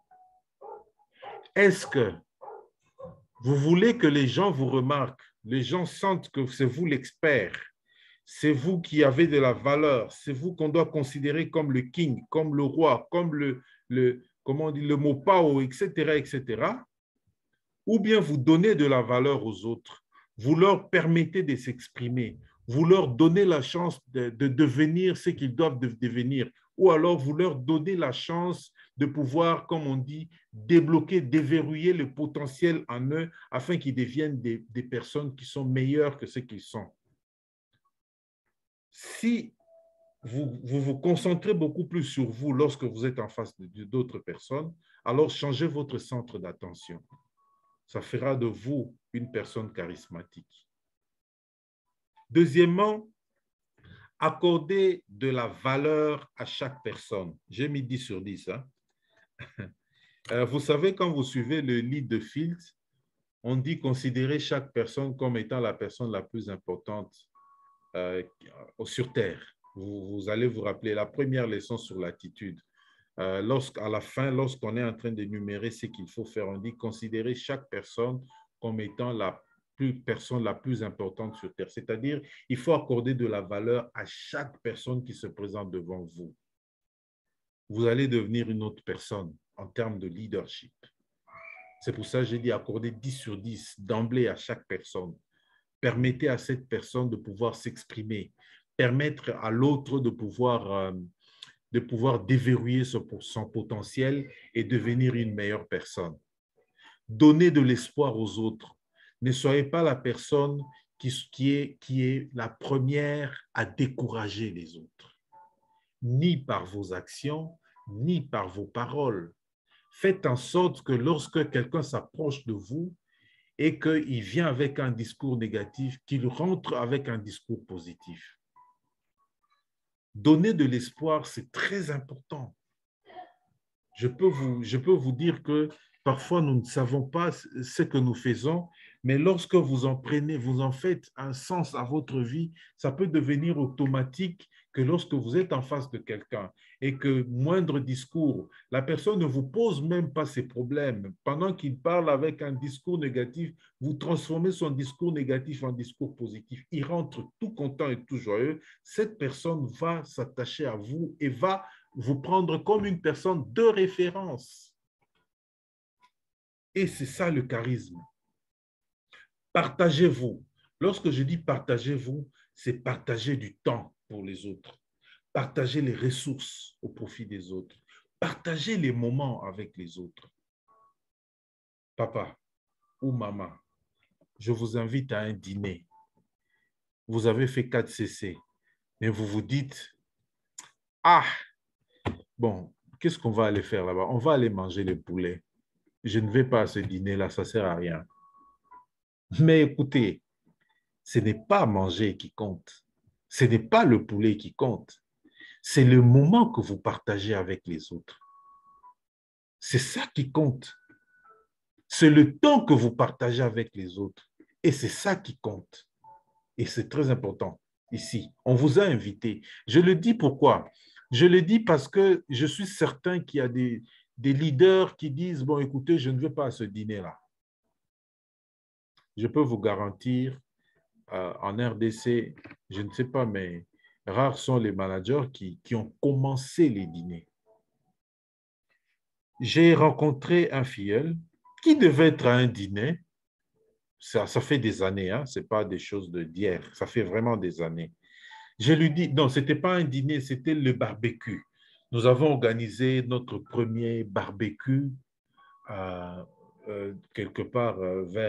Est-ce que vous voulez que les gens vous remarquent, les gens sentent que c'est vous l'expert, c'est vous qui avez de la valeur, c'est vous qu'on doit considérer comme le king, comme le roi, comme comment on dit, le mopao, etc., etc. Ou bien vous donnez de la valeur aux autres, vous leur permettez de s'exprimer, vous leur donnez la chance de devenir ce qu'ils doivent devenir, ou alors vous leur donnez la chance de pouvoir, comme on dit, débloquer, déverrouiller le potentiel en eux afin qu'ils deviennent des personnes qui sont meilleures que ce qu'ils sont. Si vous concentrez beaucoup plus sur vous lorsque vous êtes en face d'autres personnes, alors changez votre centre d'attention. Ça fera de vous une personne charismatique. Deuxièmement, accordez de la valeur à chaque personne. J'ai mis 10 sur 10. Hein? Vous savez, quand vous suivez le lead de Field, on dit considérer chaque personne comme étant la personne la plus importante sur Terre. Vous allez vous rappeler la première leçon sur l'attitude. À la fin, lorsqu'on est en train d'énumérer ce qu'il faut faire, on dit considérer chaque personne comme étant la personne la plus importante sur Terre. C'est-à-dire, il faut accorder de la valeur à chaque personne qui se présente devant vous. Vous allez devenir une autre personne en termes de leadership. C'est pour ça que j'ai dit accorder 10 sur 10 d'emblée à chaque personne. Permettez à cette personne de pouvoir s'exprimer. Permettre à l'autre de pouvoir déverrouiller son potentiel et devenir une meilleure personne. Donnez de l'espoir aux autres. Ne soyez pas la personne qui est la première à décourager les autres, ni par vos actions, ni par vos paroles. Faites en sorte que lorsque quelqu'un s'approche de vous et qu'il vient avec un discours négatif, qu'il rentre avec un discours positif. Donner de l'espoir, c'est très important. Je peux vous dire que parfois, nous ne savons pas ce que nous faisons, mais lorsque vous en faites un sens à votre vie, ça peut devenir automatique que lorsque vous êtes en face de quelqu'un et que moindre discours, la personne ne vous pose même pas ses problèmes. Pendant qu'il parle avec un discours négatif, vous transformez son discours négatif en discours positif. Il rentre tout content et tout joyeux. Cette personne va s'attacher à vous et va vous prendre comme une personne de référence. Et c'est ça le charisme. Partagez-vous. Lorsque je dis partagez-vous, c'est partager du temps pour les autres. Partagez les ressources au profit des autres. Partagez les moments avec les autres. Papa ou maman, je vous invite à un dîner. Vous avez fait 4 CC, mais vous vous dites, ah, bon, qu'est-ce qu'on va aller faire là-bas? On va aller manger le poulet. Je ne vais pas à ce dîner-là, ça ne sert à rien. Mais écoutez, ce n'est pas manger qui compte. Ce n'est pas le poulet qui compte. C'est le moment que vous partagez avec les autres. C'est ça qui compte. C'est le temps que vous partagez avec les autres. Et c'est ça qui compte. Et c'est très important ici. On vous a invité. Je le dis pourquoi? Je le dis parce que je suis certain qu'il y a des leaders qui disent, bon, écoutez, je ne vais pas à ce dîner-là. Je peux vous garantir, en RDC, je ne sais pas, mais rares sont les managers qui ont commencé les dîners. J'ai rencontré un filleul qui devait être à un dîner. Ça fait des années, hein? Ce n'est pas des choses d'hier. Ça fait vraiment des années. Je lui dis, non, ce n'était pas un dîner, c'était le barbecue. Nous avons organisé notre premier barbecue quelque part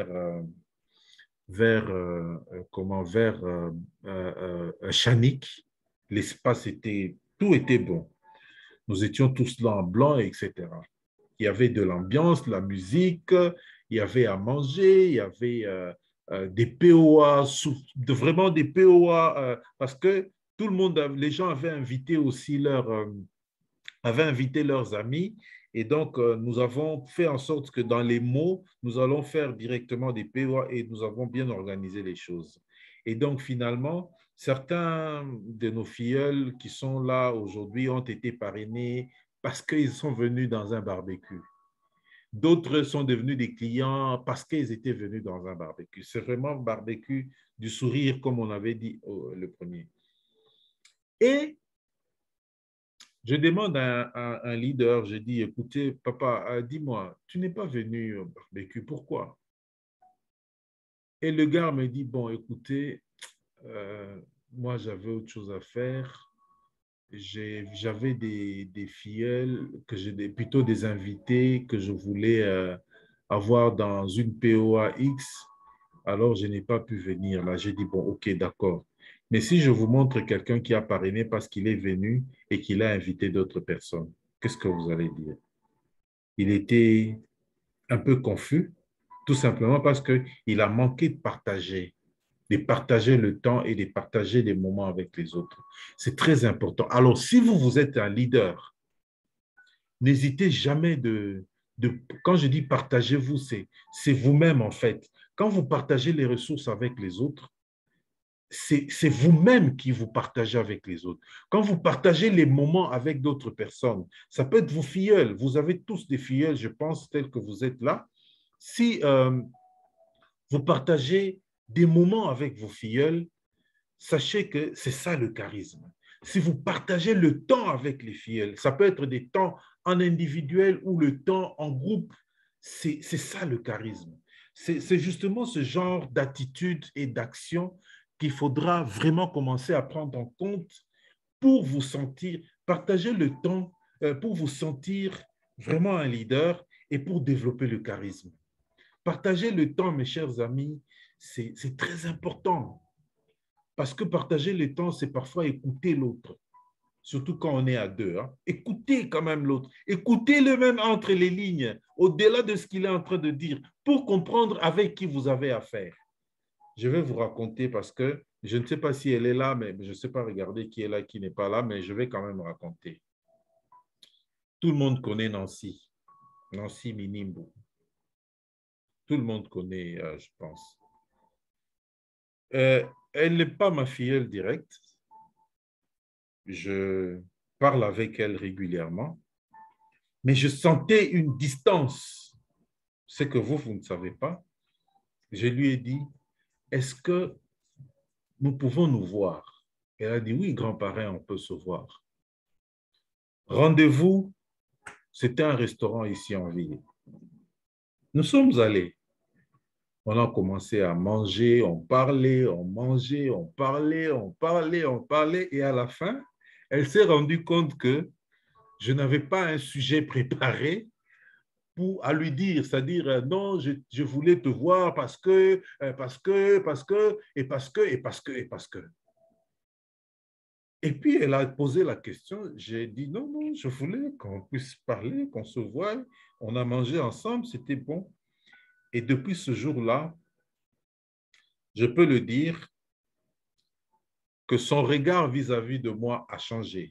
vers Chanik. L'espace était, tout était bon. Nous étions tous là en blanc, etc. Il y avait de l'ambiance, de la musique, il y avait à manger, il y avait des POA, vraiment des POA, parce que tout le monde, les gens avaient invité aussi avaient invité leurs amis. Et donc, nous avons fait en sorte que dans les mots, nous allons faire directement des POA et nous avons bien organisé les choses. Et donc, finalement, certains de nos filleuls qui sont là aujourd'hui ont été parrainés parce qu'ils sont venus dans un barbecue. D'autres sont devenus des clients parce qu'ils étaient venus dans un barbecue. C'est vraiment un barbecue du sourire, comme on avait dit le premier. Et je demande à un leader, je dis, écoutez, papa, dis-moi, tu n'es pas venu au barbecue, pourquoi? Et le gars me dit, bon, écoutez, moi, j'avais autre chose à faire. j'avais des filleuls, plutôt des invités que je voulais avoir dans une POA X. Alors, je n'ai pas pu venir. Là, j'ai dit, bon, ok, d'accord. Mais si je vous montre quelqu'un qui a parrainé parce qu'il est venu et qu'il a invité d'autres personnes, qu'est-ce que vous allez dire? Il était un peu confus, tout simplement parce qu'il a manqué de partager le temps et de partager des moments avec les autres. C'est très important. Alors, si vous êtes un leader, n'hésitez jamais quand je dis partagez-vous, c'est vous-même en fait. Quand vous partagez les ressources avec les autres, c'est vous-même qui vous partagez avec les autres. Quand vous partagez les moments avec d'autres personnes, ça peut être vos filleuls. Vous avez tous des filleuls, je pense, tels que vous êtes là. Si vous partagez des moments avec vos filleuls, sachez que c'est ça le charisme. Si vous partagez le temps avec les filleuls, ça peut être des temps en individuel ou le temps en groupe, c'est ça le charisme. C'est justement ce genre d'attitude et d'action qu'il faudra vraiment commencer à prendre en compte pour vous sentir, partager le temps, pour vous sentir vraiment un leader et pour développer le charisme. Partager le temps, mes chers amis, c'est très important. Parce que partager le temps, c'est parfois écouter l'autre, surtout quand on est à deux. Hein. Écoutez quand même l'autre. Écoutez-le même entre les lignes, au-delà de ce qu'il est en train de dire, pour comprendre avec qui vous avez affaire. Je vais vous raconter parce que je ne sais pas si elle est là, mais je ne sais pas regarder qui est là, qui n'est pas là, mais je vais quand même raconter. Tout le monde connaît Nancy, Nancy Minimbo. Tout le monde connaît, je pense. Elle n'est pas ma filleule directe. Je parle avec elle régulièrement, mais je sentais une distance. Ce que vous ne savez pas. Je lui ai dit, est-ce que nous pouvons nous voir? Elle a dit, oui, grand-parrain, on peut se voir. Rendez-vous, c'était un restaurant ici en ville. Nous sommes allés. On a commencé à manger, on parlait, on mangeait, on parlait, on parlait, on parlait. Et à la fin, elle s'est rendue compte que je n'avais pas un sujet préparé à lui dire, c'est-à-dire, non, je voulais te voir parce que, et parce que, et parce que, et parce que. Et puis, elle a posé la question, j'ai dit, non, non, je voulais qu'on puisse parler, qu'on se voie. On a mangé ensemble, c'était bon. Et depuis ce jour-là, je peux le dire que son regard vis-à-vis de moi a changé.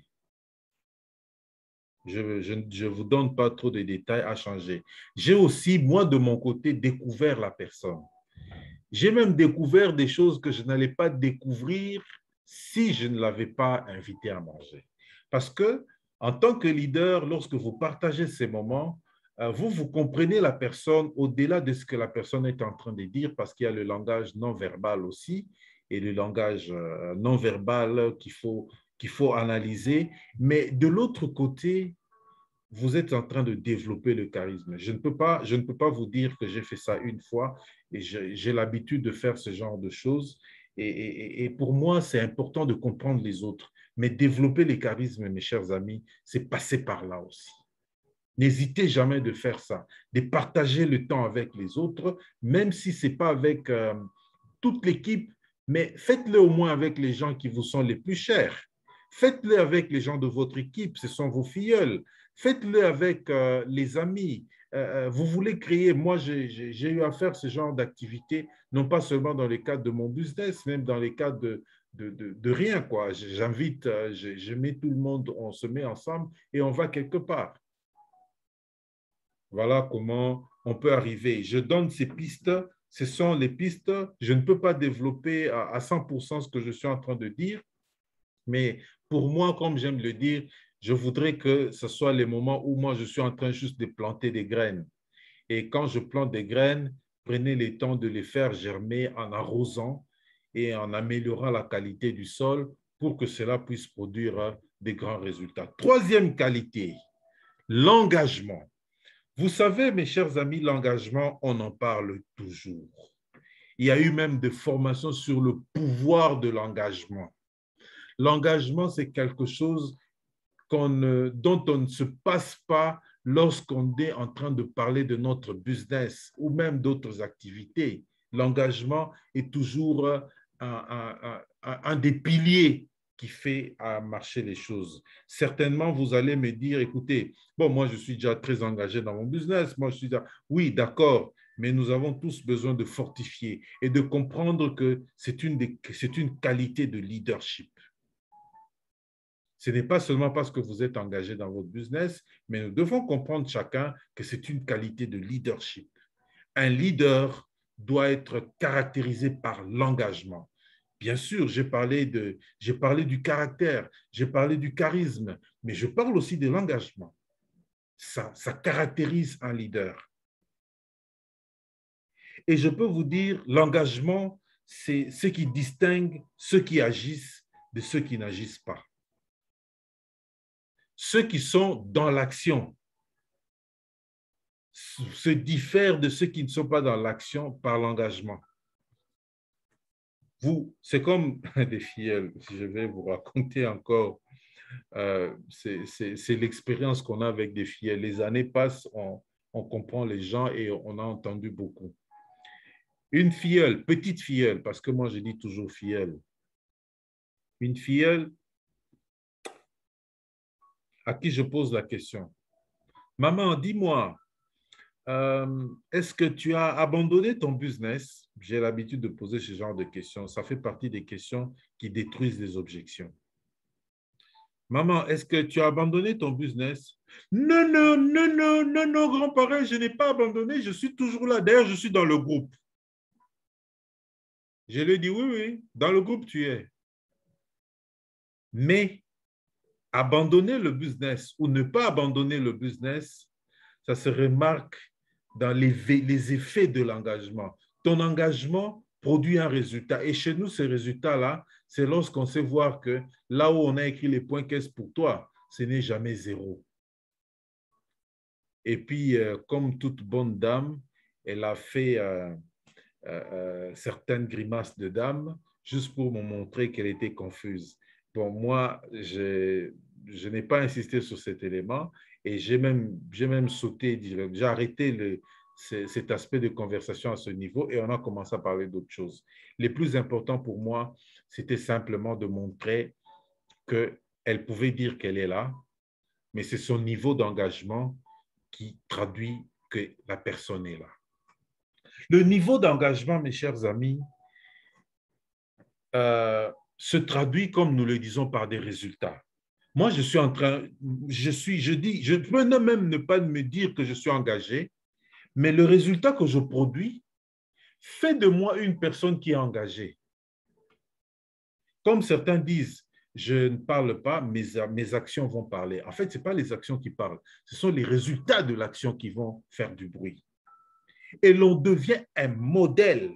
Je ne vous donne pas trop de détails, a changé. J'ai aussi, moi, de mon côté, découvert la personne. J'ai même découvert des choses que je n'allais pas découvrir si je ne l'avais pas invité à manger. Parce que, en tant que leader, lorsque vous partagez ces moments, vous comprenez la personne au-delà de ce que la personne est en train de dire, parce qu'il y a le langage non verbal aussi, et le langage non verbal qu'il faut analyser. Mais de l'autre côté, vous êtes en train de développer le charisme. Je ne peux pas vous dire que j'ai fait ça une fois et j'ai l'habitude de faire ce genre de choses. Et pour moi, c'est important de comprendre les autres. Mais développer les charismes, mes chers amis, c'est passer par là aussi. N'hésitez jamais de faire ça, de partager le temps avec les autres, même si ce n'est pas avec toute l'équipe, mais faites-le au moins avec les gens qui vous sont les plus chers. Faites-le avec les gens de votre équipe, ce sont vos filleuls. Faites-le avec les amis. Vous voulez créer, moi j'ai eu à faire ce genre d'activité, non pas seulement dans le cadre de mon business, même dans le cadre de rien, quoi. J'invite, je mets tout le monde, on se met ensemble et on va quelque part. Voilà comment on peut arriver. Je donne ces pistes. Ce sont les pistes. Je ne peux pas développer à 100% ce que je suis en train de dire, mais pour moi, comme j'aime le dire, je voudrais que ce soit les moments où moi, je suis en train juste de planter des graines. Et quand je plante des graines, prenez le temps de les faire germer en arrosant et en améliorant la qualité du sol pour que cela puisse produire des grands résultats. Troisième qualité, l'engagement. Vous savez, mes chers amis, l'engagement, on en parle toujours. Il y a eu même des formations sur le pouvoir de l'engagement. L'engagement, c'est quelque chose dont on ne se passe pas lorsqu'on est en train de parler de notre business ou même d'autres activités. L'engagement est toujours un des piliers qui fait marcher les choses. Certainement, vous allez me dire, écoutez, bon, moi, je suis déjà très engagé dans mon business. Moi, je suis déjà, oui, d'accord, mais nous avons tous besoin de fortifier et de comprendre que c'est une qualité de leadership. Ce n'est pas seulement parce que vous êtes engagé dans votre business, mais nous devons comprendre chacun que c'est une qualité de leadership. Un leader doit être caractérisé par l'engagement. Bien sûr, j'ai parlé du caractère, j'ai parlé du charisme, mais je parle aussi de l'engagement. Ça caractérise un leader. Et je peux vous dire, l'engagement, c'est ce qui distingue ceux qui agissent de ceux qui n'agissent pas. Ceux qui sont dans l'action se diffèrent de ceux qui ne sont pas dans l'action par l'engagement. C'est comme des filles, si je vais vous raconter encore, c'est l'expérience qu'on a avec des filles. Les années passent, on comprend les gens et on a entendu beaucoup. Une filleule, petite filleule, parce que moi je dis toujours filleule, une filleule à qui je pose la question, maman, dis-moi, est-ce que tu as abandonné ton business? J'ai l'habitude de poser ce genre de questions. Ça fait partie des questions qui détruisent les objections. Maman, est-ce que tu as abandonné ton business? Non, non, non, non, non, non, grand-parent, je n'ai pas abandonné, je suis toujours là. D'ailleurs, je suis dans le groupe. Je lui ai dit, oui, oui, dans le groupe, tu es. Mais abandonner le business ou ne pas abandonner le business, ça se remarque dans les effets de l'engagement. Ton engagement produit un résultat. Et chez nous, ce résultat-là, c'est lorsqu'on sait voir que là où on a écrit les points caisses pour toi, ce n'est jamais zéro. Et puis, comme toute bonne dame, elle a fait certaines grimaces de dame juste pour me montrer qu'elle était confuse. Bon, moi, je n'ai pas insisté sur cet élément et j'ai même sauté, j'ai arrêté cet aspect de conversation à ce niveau et on a commencé à parler d'autres choses. Les plus importants pour moi, c'était simplement de montrer qu'elle pouvait dire qu'elle est là, mais c'est son niveau d'engagement qui traduit que la personne est là. Le niveau d'engagement, mes chers amis, se traduit, comme nous le disons, par des résultats. Moi, je suis en train, je peux même ne pas me dire que je suis engagé, mais le résultat que je produis fait de moi une personne qui est engagée. Comme certains disent, je ne parle pas, mes actions vont parler. En fait, ce n'est pas les actions qui parlent, ce sont les résultats de l'action qui vont faire du bruit. Et l'on devient un modèle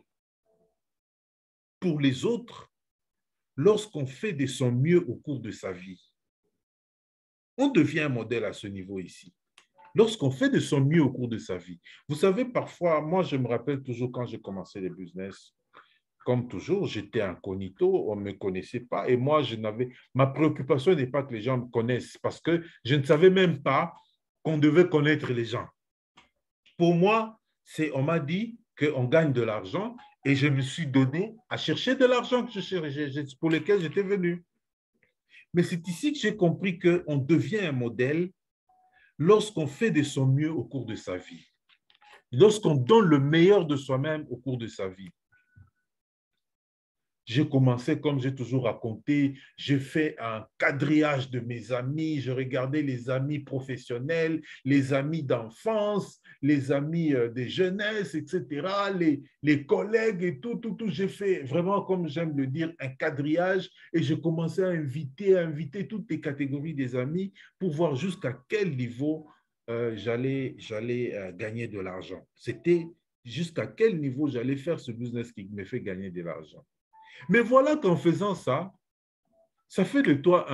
pour les autres lorsqu'on fait de son mieux au cours de sa vie. On devient un modèle à ce niveau ici. Lorsqu'on fait de son mieux au cours de sa vie. Vous savez, parfois, moi, je me rappelle toujours quand j'ai commencé les business, comme toujours, j'étais incognito, on ne me connaissait pas et moi, ma préoccupation n'est pas que les gens me connaissent parce que je ne savais même pas qu'on devait connaître les gens. Pour moi, on m'a dit qu'on gagne de l'argent et je me suis donné à chercher de l'argent pour lequel j'étais venu. Mais c'est ici que j'ai compris qu'on devient un modèle lorsqu'on fait de son mieux au cours de sa vie, lorsqu'on donne le meilleur de soi-même au cours de sa vie. J'ai commencé, comme j'ai toujours raconté, j'ai fait un quadrillage de mes amis, je regardais les amis professionnels, les amis d'enfance, les amis de jeunesse, etc., les collègues et tout. J'ai fait vraiment, comme j'aime le dire, un quadrillage et j'ai commencé à inviter toutes les catégories des amis pour voir jusqu'à quel niveau j'allais gagner de l'argent. C'était jusqu'à quel niveau j'allais faire ce business qui me fait gagner de l'argent. Mais voilà qu'en faisant ça, ça fait de toi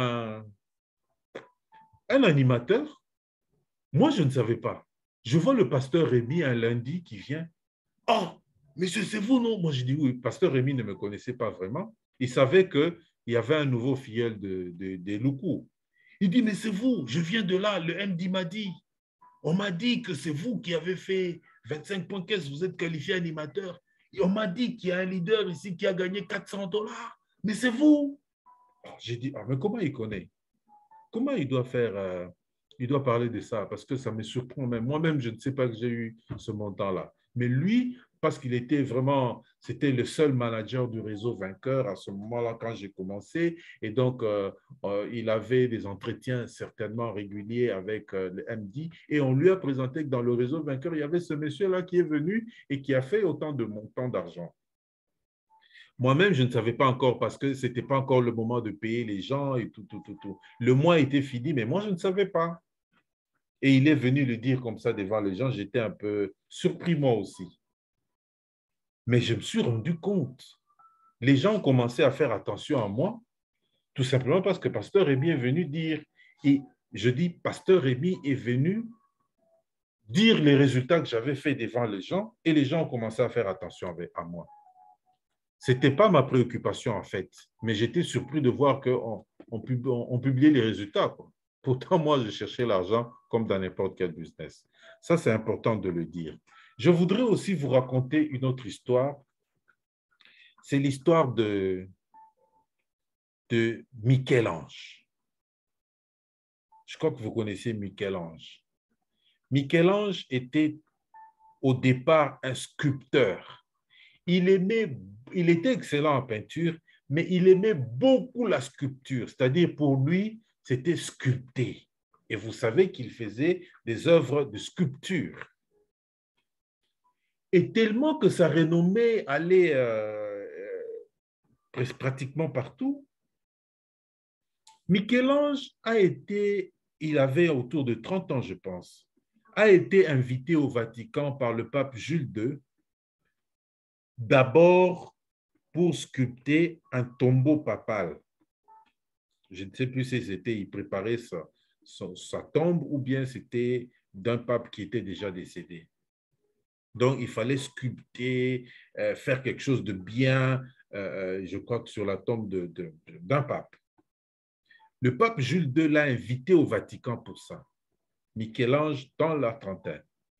un animateur. Moi, je ne savais pas. Je vois le pasteur Rémi un lundi qui vient. Oh, monsieur, c'est vous, non? Moi, je dis oui. Pasteur Rémi ne me connaissait pas vraiment. Il savait qu'il y avait un nouveau filleul de Loukou. Il dit, mais c'est vous, je viens de là, le MD m'a dit. On m'a dit que c'est vous qui avez fait 25 points caisse, vous êtes qualifié animateur. Et on m'a dit qu'il y a un leader ici qui a gagné 400 $. Mais c'est vous. J'ai dit, ah, mais comment il connaît? Comment il doit faire, il doit parler de ça? Parce que ça me surprend même. Moi-même, je ne sais pas que j'ai eu ce montant-là. Mais lui, parce qu'il était vraiment, c'était le seul manager du réseau vainqueur à ce moment-là quand j'ai commencé. Et donc, il avait des entretiens certainement réguliers avec le MD. Et on lui a présenté que dans le réseau vainqueur, il y avait ce monsieur-là qui est venu et qui a fait autant de montants d'argent. Moi-même, je ne savais pas encore parce que ce n'était pas encore le moment de payer les gens et tout, tout, tout, tout. Le mois était fini, mais moi, je ne savais pas. Et il est venu le dire comme ça devant les gens. J'étais un peu surpris moi aussi. Mais je me suis rendu compte. Les gens ont commencé à faire attention à moi, tout simplement parce que Pasteur Rémi est venu dire, et je dis, Pasteur Rémi est venu dire les résultats que j'avais fait devant les gens, et les gens ont commencé à faire attention à moi. Ce n'était pas ma préoccupation en fait, mais j'étais surpris de voir qu'on publiait les résultats, quoi. Pourtant, moi, je cherchais l'argent comme dans n'importe quel business. Ça, c'est important de le dire. Je voudrais aussi vous raconter une autre histoire. C'est l'histoire de Michel-Ange. Je crois que vous connaissez Michel-Ange. Michel-Ange était au départ un sculpteur. Il était excellent en peinture, mais il aimait beaucoup la sculpture. C'est-à-dire, pour lui, c'était sculpter. Et vous savez qu'il faisait des œuvres de sculpture. Et tellement que sa renommée allait pratiquement partout, Michel-Ange il avait autour de 30 ans, je pense, a été invité au Vatican par le pape Jules II, d'abord pour sculpter un tombeau papal. Je ne sais plus si c'était, il préparait sa tombe ou bien c'était d'un pape qui était déjà décédé. Donc, il fallait sculpter, faire quelque chose de bien, je crois que sur la tombe d'un pape. Le pape Jules II l'a invité au Vatican pour ça. Michel-Ange dans la trentaine.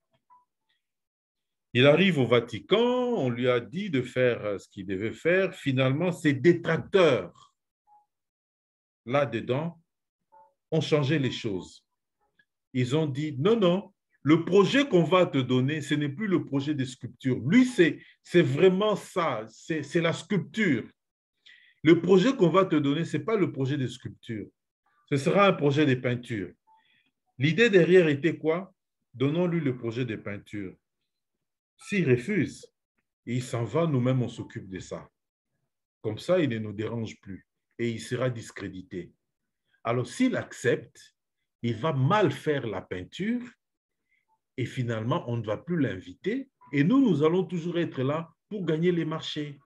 Il arrive au Vatican, on lui a dit de faire ce qu'il devait faire. Finalement, ses détracteurs, là-dedans, ont changé les choses. Ils ont dit, non, non, le projet qu'on va te donner, ce n'est plus le projet de sculpture. Lui, c'est vraiment ça, c'est la sculpture. Le projet qu'on va te donner, ce n'est pas le projet de sculpture. Ce sera un projet de peinture. L'idée derrière était quoi? Donnons-lui le projet de peinture. S'il refuse, il s'en va, nous-mêmes, on s'occupe de ça. Comme ça, il ne nous dérange plus et il sera discrédité. Alors, s'il accepte, il va mal faire la peinture et finalement, on ne va plus l'inviter et nous allons toujours être là pour gagner les marchés.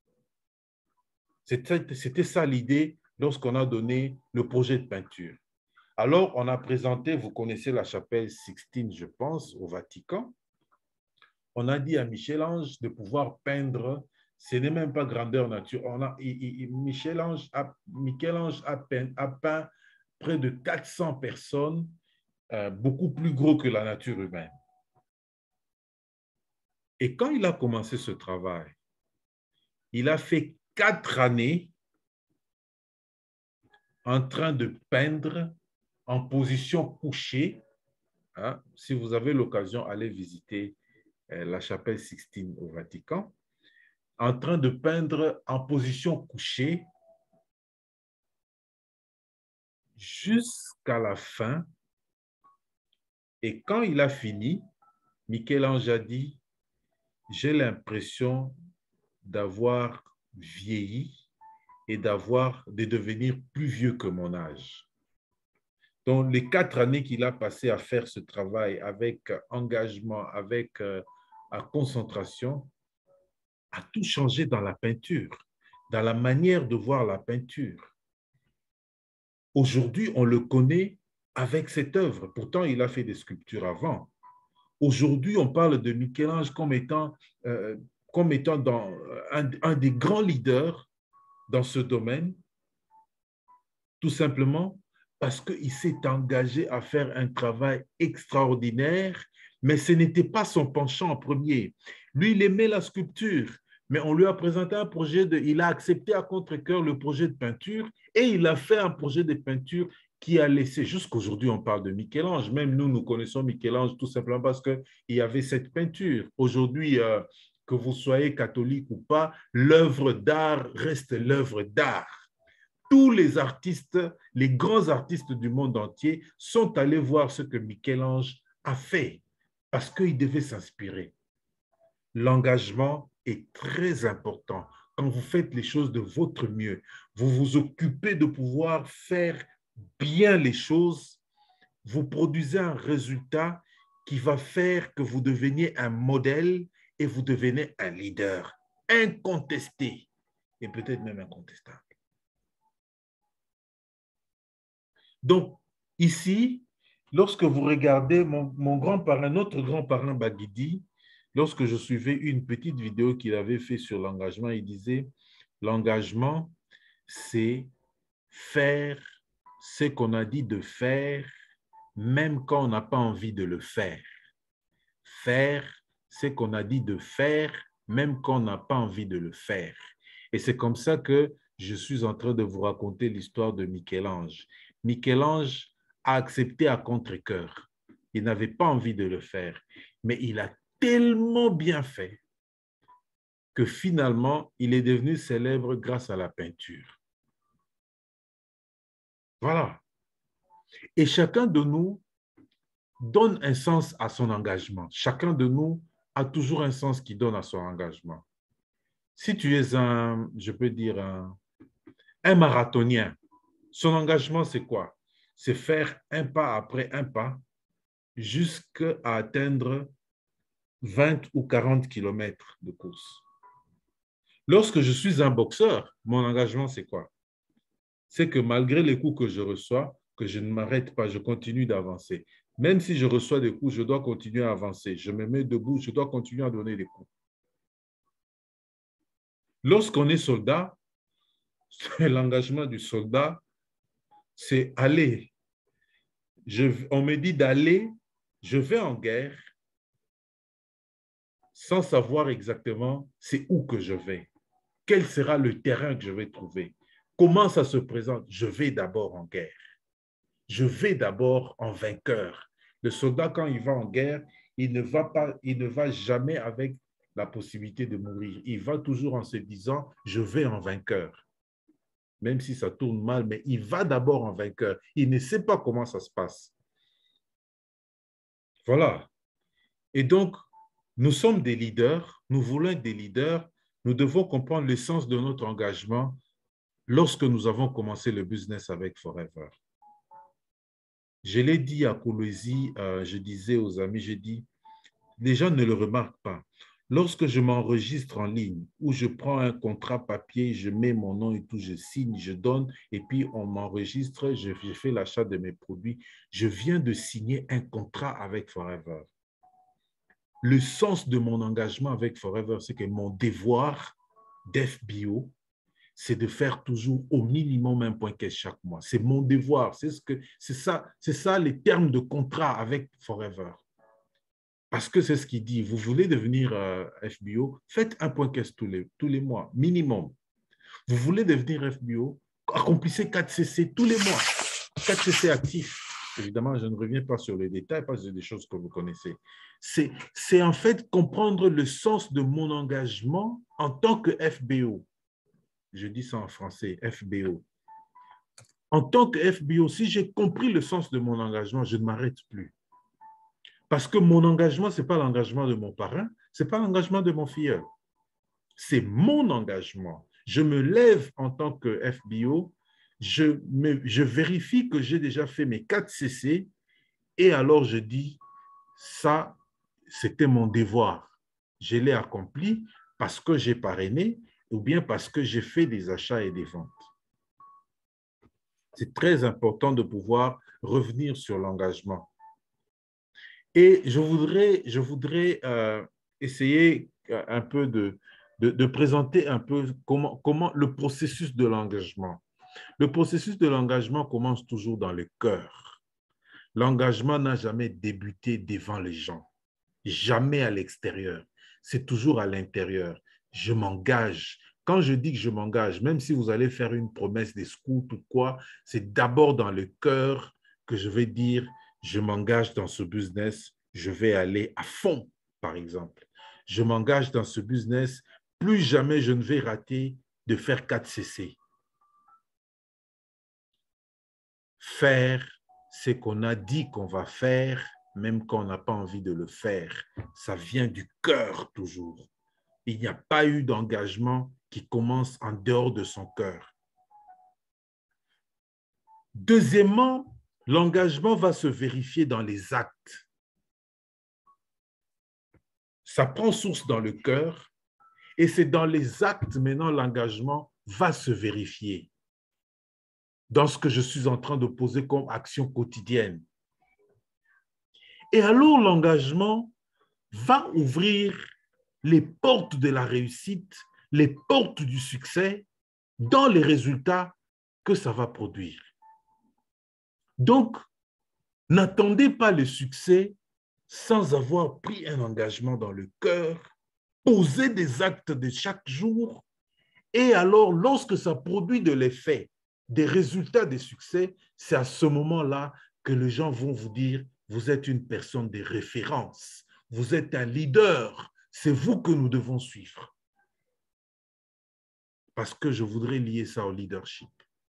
C'était ça l'idée lorsqu'on a donné le projet de peinture. Alors, on a présenté, vous connaissez la chapelle Sixtine, je pense, au Vatican. On a dit à Michel-Ange de pouvoir peindre, ce n'est même pas grandeur nature. Michel-Ange a peint près de 400 personnes, beaucoup plus gros que la nature humaine. Et quand il a commencé ce travail, il a fait 4 années en train de peindre en position couchée. Hein, si vous avez l'occasion, allez visiter la chapelle Sixtine au Vatican, en train de peindre en position couchée jusqu'à la fin. Et quand il a fini, Michel-Ange a dit, j'ai l'impression d'avoir vieilli et de devenir plus vieux que mon âge. Donc, les 4 années qu'il a passé à faire ce travail avec engagement, avec concentration, a tout changé dans la peinture, dans la manière de voir la peinture. Aujourd'hui, on le connaît avec cette œuvre. Pourtant, il a fait des sculptures avant. Aujourd'hui, on parle de Michel-Ange comme étant un des grands leaders dans ce domaine, tout simplement parce qu'il s'est engagé à faire un travail extraordinaire, mais ce n'était pas son penchant en premier. Lui, il aimait la sculpture, mais on lui a présenté un projet il a accepté à contre-cœur le projet de peinture et il a fait un projet de peinture qui a laissé, jusqu'aujourd'hui, on parle de Michel-Ange. Même nous, nous connaissons Michel-Ange tout simplement parce qu'il y avait cette peinture. Aujourd'hui, que vous soyez catholique ou pas, l'œuvre d'art reste l'œuvre d'art. Tous les artistes, les grands artistes du monde entier sont allés voir ce que Michel-Ange a fait parce qu'il devait s'inspirer. L'engagement est très important. Quand vous faites les choses de votre mieux, vous vous occupez de pouvoir faire bien les choses, vous produisez un résultat qui va faire que vous deveniez un modèle et vous devenez un leader incontesté et peut-être même incontestable. Donc, ici, lorsque vous regardez mon grand-parrain, notre grand-parrain Baguidi, lorsque je suivais une petite vidéo qu'il avait fait sur l'engagement, il disait, l'engagement, c'est faire ce qu'on a dit de faire, même quand on n'a pas envie de le faire. Faire ce qu'on a dit de faire, même quand on n'a pas envie de le faire. Et c'est comme ça que je suis en train de vous raconter l'histoire de Michel-Ange. Michel-Ange a accepté à contre-cœur. Il n'avait pas envie de le faire, mais il a tellement bien fait que finalement, il est devenu célèbre grâce à la peinture. Voilà. Et chacun de nous donne un sens à son engagement. Chacun de nous a toujours un sens qui donne à son engagement. Si tu es je peux dire, un marathonien, son engagement, c'est quoi? C'est faire un pas après un pas jusqu'à atteindre 20 ou 40 kilomètres de course. Lorsque je suis un boxeur, mon engagement, c'est quoi? C'est que malgré les coups que je reçois, que je ne m'arrête pas, je continue d'avancer. Même si je reçois des coups, je dois continuer à avancer. Je me mets debout, je dois continuer à donner des coups. Lorsqu'on est soldat, l'engagement du soldat, c'est aller. On me dit d'aller, je vais en guerre sans savoir exactement c'est où que je vais. Quel sera le terrain que je vais trouver? Comment ça se présente? Je vais d'abord en guerre. Je vais d'abord en vainqueur. Le soldat, quand il va en guerre, il ne va jamais avec la possibilité de mourir. Il va toujours en se disant, je vais en vainqueur. Même si ça tourne mal, mais il va d'abord en vainqueur. Il ne sait pas comment ça se passe. Voilà. Et donc, nous sommes des leaders, nous voulons être des leaders, nous devons comprendre l'essence de notre engagement lorsque nous avons commencé le business avec Forever. Je l'ai dit à Koulouzi, je disais aux amis, j'ai dit, les gens ne le remarquent pas. Lorsque je m'enregistre en ligne, où je prends un contrat papier, je mets mon nom et tout, je signe, je donne, et puis on m'enregistre, je fais l'achat de mes produits, je viens de signer un contrat avec Forever. Le sens de mon engagement avec Forever, c'est que mon devoir d'FBO, c'est de faire toujours au minimum un point caisse chaque mois. C'est mon devoir. C'est ça les termes de contrat avec Forever. Parce que c'est ce qu'il dit. Vous voulez devenir FBO, faites un point caisse tous les mois, minimum. Vous voulez devenir FBO, accomplissez 4 CC tous les mois. 4 CC actifs. Évidemment, je ne reviens pas sur les détails parce que c'est des choses que vous connaissez. C'est en fait comprendre le sens de mon engagement en tant que FBO. Je dis ça en français, FBO. En tant que FBO, si j'ai compris le sens de mon engagement, je ne m'arrête plus. Parce que mon engagement, ce n'est pas l'engagement de mon parrain, ce n'est pas l'engagement de mon filleul. C'est mon engagement. Je me lève en tant que FBO, je vérifie que j'ai déjà fait mes 4 CC et alors je dis, ça, c'était mon devoir. Je l'ai accompli parce que j'ai parrainé ou bien parce que j'ai fait des achats et des ventes. C'est très important de pouvoir revenir sur l'engagement. Et je voudrais essayer un peu de présenter un peu comment le processus de l'engagement. Le processus de l'engagement commence toujours dans le cœur. L'engagement n'a jamais débuté devant les gens, jamais à l'extérieur. C'est toujours à l'intérieur. Je m'engage. Quand je dis que je m'engage, même si vous allez faire une promesse des scouts ou quoi, c'est d'abord dans le cœur que je vais dire, je m'engage dans ce business, je vais aller à fond, par exemple. Je m'engage dans ce business, plus jamais je ne vais rater de faire 4CC. Faire ce qu'on a dit qu'on va faire, même quand on n'a pas envie de le faire. Ça vient du cœur toujours. Il n'y a pas eu d'engagement qui commence en dehors de son cœur. Deuxièmement, l'engagement va se vérifier dans les actes. Ça prend source dans le cœur et c'est dans les actes maintenant l'engagement va se vérifier dans ce que je suis en train de poser comme action quotidienne. Et alors l'engagement va ouvrir les portes de la réussite, les portes du succès dans les résultats que ça va produire. Donc, n'attendez pas le succès sans avoir pris un engagement dans le cœur, poser des actes de chaque jour, et alors, lorsque ça produit de l'effet, des résultats de succès, c'est à ce moment-là que les gens vont vous dire, vous êtes une personne de référence, vous êtes un leader, c'est vous que nous devons suivre. Parce que je voudrais lier ça au leadership.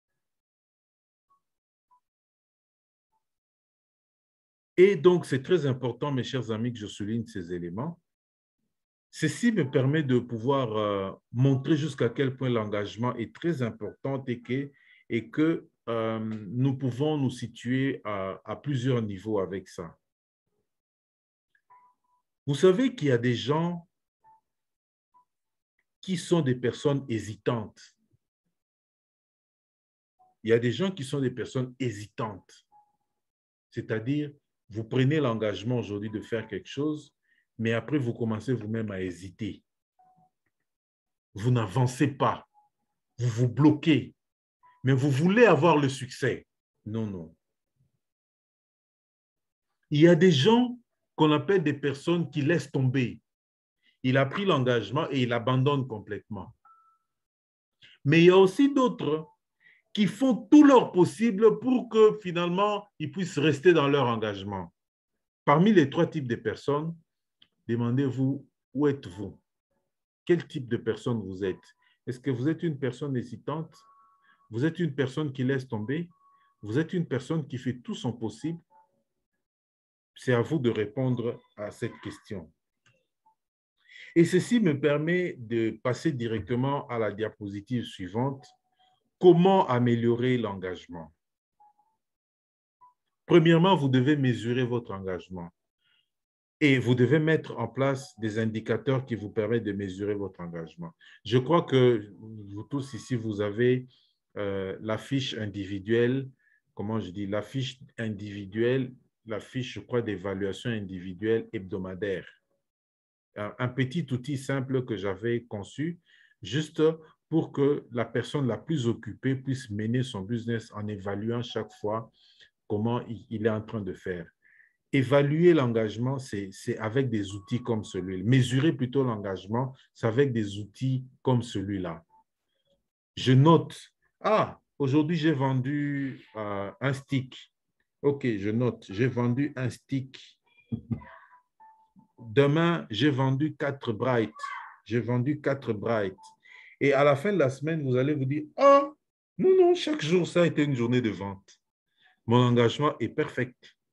Et donc, c'est très important, mes chers amis, que je souligne ces éléments. Ceci me permet de pouvoir montrer jusqu'à quel point l'engagement est très important et que nous pouvons nous situer à plusieurs niveaux avec ça. Vous savez qu'il y a des gens qui sont des personnes hésitantes. Il y a des gens qui sont des personnes hésitantes. C'est-à-dire, vous prenez l'engagement aujourd'hui de faire quelque chose, mais après, vous commencez vous-même à hésiter. Vous n'avancez pas. Vous vous bloquez. Mais vous voulez avoir le succès. Non, non. Il y a des gens qu'on appelle des personnes qui laissent tomber. Il a pris l'engagement et il abandonne complètement. Mais il y a aussi d'autres qui font tout leur possible pour que finalement, ils puissent rester dans leur engagement. Parmi les trois types de personnes, demandez-vous, où êtes-vous? Quel type de personne vous êtes? Est-ce que vous êtes une personne hésitante? Vous êtes une personne qui laisse tomber? Vous êtes une personne qui fait tout son possible? C'est à vous de répondre à cette question. Et ceci me permet de passer directement à la diapositive suivante. Comment améliorer l'engagement? Premièrement, vous devez mesurer votre engagement. Et vous devez mettre en place des indicateurs qui vous permettent de mesurer votre engagement. Je crois que vous tous ici, vous avez la fiche individuelle, comment je dis, la fiche individuelle, la fiche, je crois, d'évaluation individuelle hebdomadaire. Un petit outil simple que j'avais conçu, juste pour que la personne la plus occupée puisse mener son business en évaluant chaque fois comment il est en train de faire. Évaluer l'engagement, c'est avec des outils comme celui-là. Mesurer plutôt l'engagement, c'est avec des outils comme celui-là. Je note, ah, aujourd'hui j'ai vendu un stick. OK, je note, j'ai vendu un stick. Demain, j'ai vendu 4 bright. J'ai vendu 4 bright. Et à la fin de la semaine, vous allez vous dire, oh, non, non, chaque jour, ça a été une journée de vente. Mon engagement est parfait.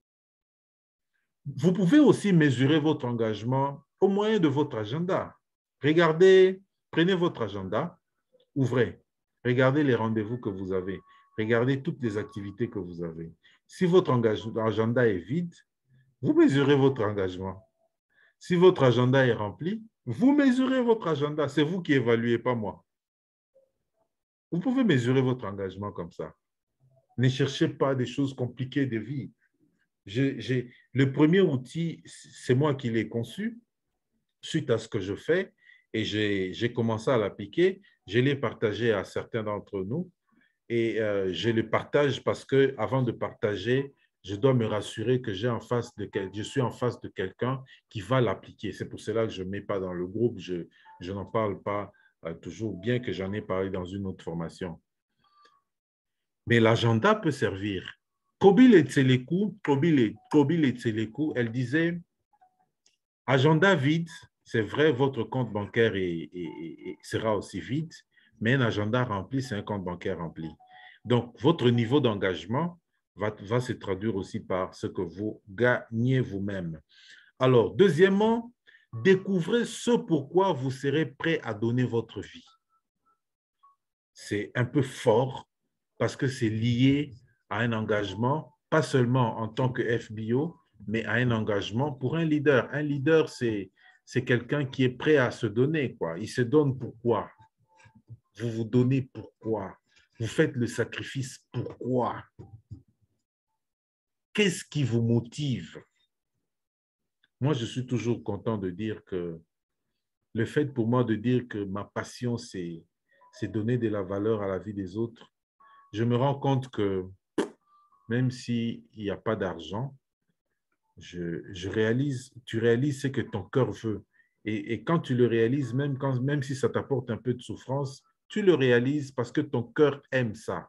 Vous pouvez aussi mesurer votre engagement au moyen de votre agenda. Regardez, prenez votre agenda, ouvrez, regardez les rendez-vous que vous avez, regardez toutes les activités que vous avez. Si votre agenda est vide, vous mesurez votre engagement. Si votre agenda est rempli, vous mesurez votre agenda. C'est vous qui évaluez, pas moi. Vous pouvez mesurer votre engagement comme ça. Ne cherchez pas des choses compliquées de vie. Le premier outil, c'est moi qui l'ai conçu suite à ce que je fais et j'ai commencé à l'appliquer. Je l'ai partagé à certains d'entre nous Et je le partage parce que avant de partager, je dois me rassurer que je suis en face de quelqu'un qui va l'appliquer. C'est pour cela que je ne mets pas dans le groupe, je n'en parle pas toujours, bien que j'en ai parlé dans une autre formation. Mais l'agenda peut servir. Kobile Tselekou, elle disait, agenda vide, c'est vrai, votre compte bancaire sera aussi vide, mais un agenda rempli, c'est un compte bancaire rempli. Donc, votre niveau d'engagement va se traduire aussi par ce que vous gagnez vous-même. Alors, deuxièmement, découvrez ce pourquoi vous serez prêt à donner votre vie. C'est un peu fort parce que c'est lié à un engagement, pas seulement en tant que FBO, mais à un engagement pour un leader. Un leader, c'est quelqu'un qui est prêt à se donner, quoi. Il se donne pourquoi? Vous vous donnez pourquoi? Vous faites le sacrifice pourquoi? Qu'est-ce qui vous motive? Moi, je suis toujours content de dire que le fait pour moi de dire que ma passion, c'est donner de la valeur à la vie des autres, je me rends compte que même s'il n'y a pas d'argent, tu réalises ce que ton cœur veut. Et quand tu le réalises, même si ça t'apporte un peu de souffrance, tu le réalises parce que ton cœur aime ça.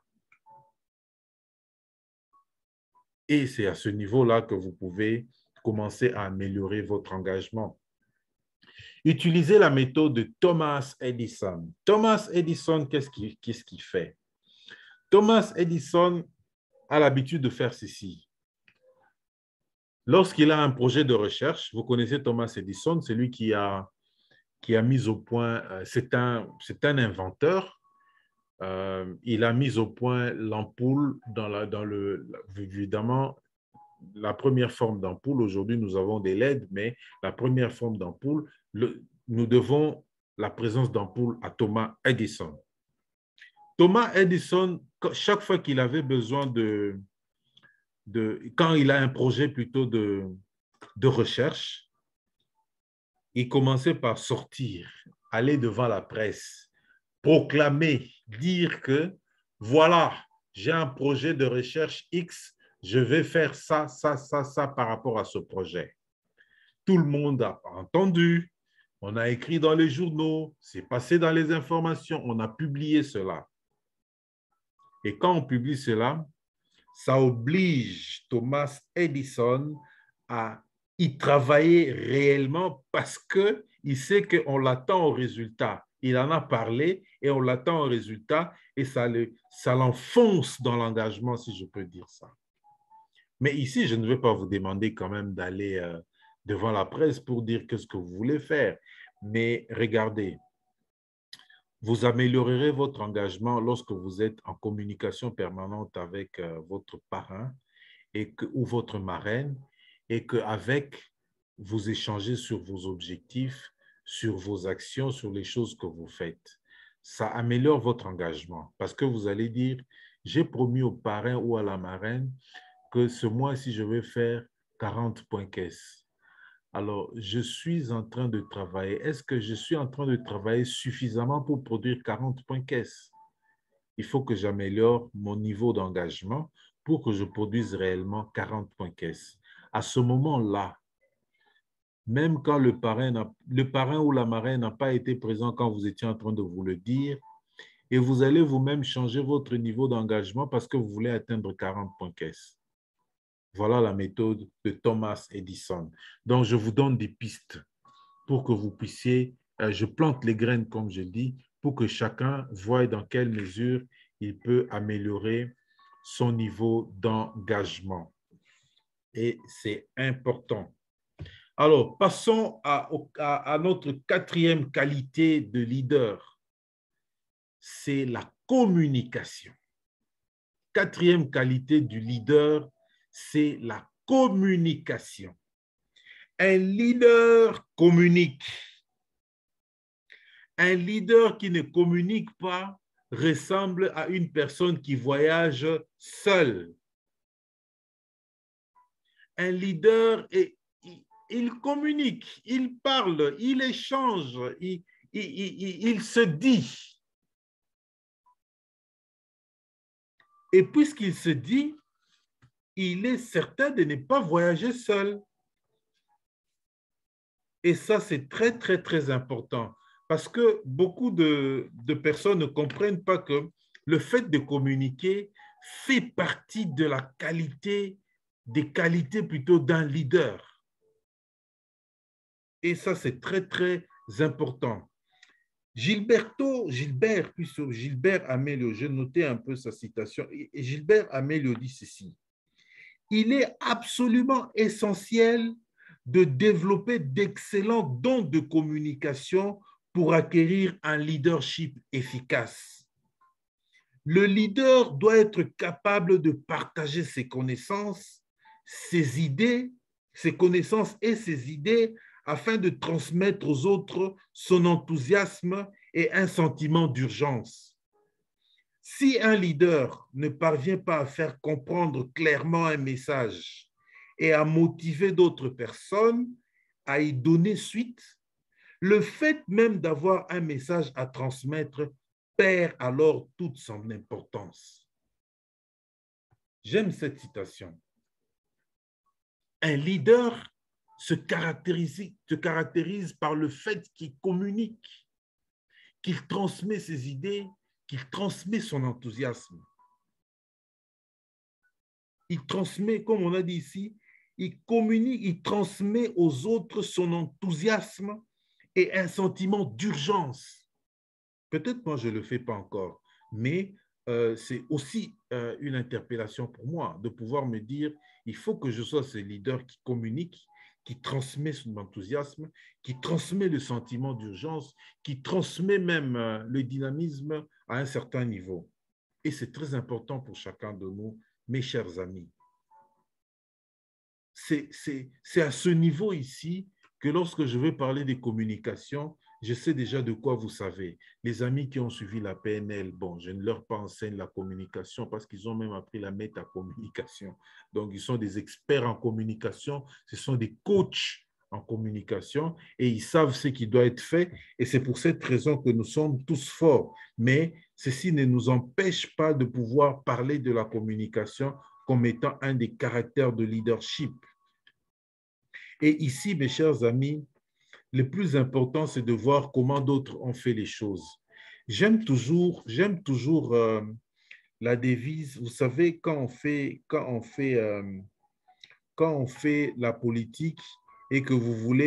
Et c'est à ce niveau-là que vous pouvez commencer à améliorer votre engagement. Utilisez la méthode de Thomas Edison. Thomas Edison, qu'est-ce qu'il fait? Thomas Edison a l'habitude de faire ceci. Lorsqu'il a un projet de recherche, vous connaissez Thomas Edison, c'est lui qui a mis au point, c'est un inventeur, il a mis au point l'ampoule évidemment, la première forme d'ampoule. Aujourd'hui, nous avons des LED, mais la première forme d'ampoule, nous devons la présence d'ampoule à Thomas Edison. Thomas Edison, chaque fois qu'il avait besoin quand il a un projet plutôt de recherche, il commençait par sortir, aller devant la presse, proclamer, dire que voilà, j'ai un projet de recherche X, je vais faire ça, ça, ça, ça par rapport à ce projet. Tout le monde a entendu, on a écrit dans les journaux, c'est passé dans les informations, on a publié cela. Et quand on publie cela, ça oblige Thomas Edison à y travailler réellement parce qu'il sait qu'on l'attend au résultat. Il en a parlé et on l'attend au résultat et ça l'enfonce dans l'engagement, si je peux dire ça. Mais ici, je ne vais pas vous demander quand même d'aller devant la presse pour dire ce que vous voulez faire. Mais regardez, vous améliorerez votre engagement lorsque vous êtes en communication permanente avec votre parrain ou votre marraine et qu'avec, vous échangez sur vos objectifs, sur vos actions, sur les choses que vous faites. Ça améliore votre engagement parce que vous allez dire, j'ai promis au parrain ou à la marraine que ce mois-ci, je vais faire 40 points caisse. Alors, je suis en train de travailler. Est-ce que je suis en train de travailler suffisamment pour produire 40 points caisse? Il faut que j'améliore mon niveau d'engagement pour que je produise réellement 40 points caisse. À ce moment-là, même quand le parrain ou la marraine n'a pas été présent quand vous étiez en train de vous le dire, et vous allez vous-même changer votre niveau d'engagement parce que vous voulez atteindre 40 points caisse. Voilà la méthode de Thomas Edison. Donc, je vous donne des pistes pour que vous puissiez, je plante les graines, comme je dis, pour que chacun voie dans quelle mesure il peut améliorer son niveau d'engagement. Et c'est important. Alors, passons à notre quatrième qualité de leader. C'est la communication. Quatrième qualité du leader, c'est la communication. Un leader communique. Un leader qui ne communique pas ressemble à une personne qui voyage seule. Un leader, il communique, il parle, il échange, il se dit. Et puisqu'il se dit, il est certain de ne pas voyager seul. Et ça, c'est très, très, très important. Parce que beaucoup de personnes ne comprennent pas que le fait de communiquer fait partie de la qualité, des qualités plutôt d'un leader. Et ça, c'est très, très important. Gilbert Amelio, j'ai noté un peu sa citation, et Gilbert Amelio dit ceci: il est absolument essentiel de développer d'excellents dons de communication pour acquérir un leadership efficace. Le leader doit être capable de partager ses connaissances, ses idées, ses connaissances et ses idées afin de transmettre aux autres son enthousiasme et un sentiment d'urgence. Si un leader ne parvient pas à faire comprendre clairement un message et à motiver d'autres personnes à y donner suite, le fait même d'avoir un message à transmettre perd alors toute son importance. J'aime cette citation. Un leader se caractérise par le fait qu'il communique, qu'il transmet ses idées, qu'il transmet son enthousiasme. Il transmet, comme on a dit ici, il communique, il transmet aux autres son enthousiasme et un sentiment d'urgence. Peut-être moi, je ne le fais pas encore, mais c'est aussi une interpellation pour moi de pouvoir me dire, il faut que je sois ce leader qui communique, qui transmet son enthousiasme, qui transmet le sentiment d'urgence, qui transmet même le dynamisme à un certain niveau. Et c'est très important pour chacun de nous, mes chers amis. C'est à ce niveau ici que lorsque je vais parler des communications, je sais déjà de quoi vous savez. Les amis qui ont suivi la PNL, bon, je ne leur pas enseigne la communication parce qu'ils ont même appris la métacommunication. Donc, ils sont des experts en communication, ce sont des coachs en communication et ils savent ce qui doit être fait. Et c'est pour cette raison que nous sommes tous forts. Mais ceci ne nous empêche pas de pouvoir parler de la communication comme étant un des caractères de leadership. Et ici, mes chers amis, le plus important, c'est de voir comment d'autres ont fait les choses. J'aime toujours la devise, vous savez, quand on fait la politique et que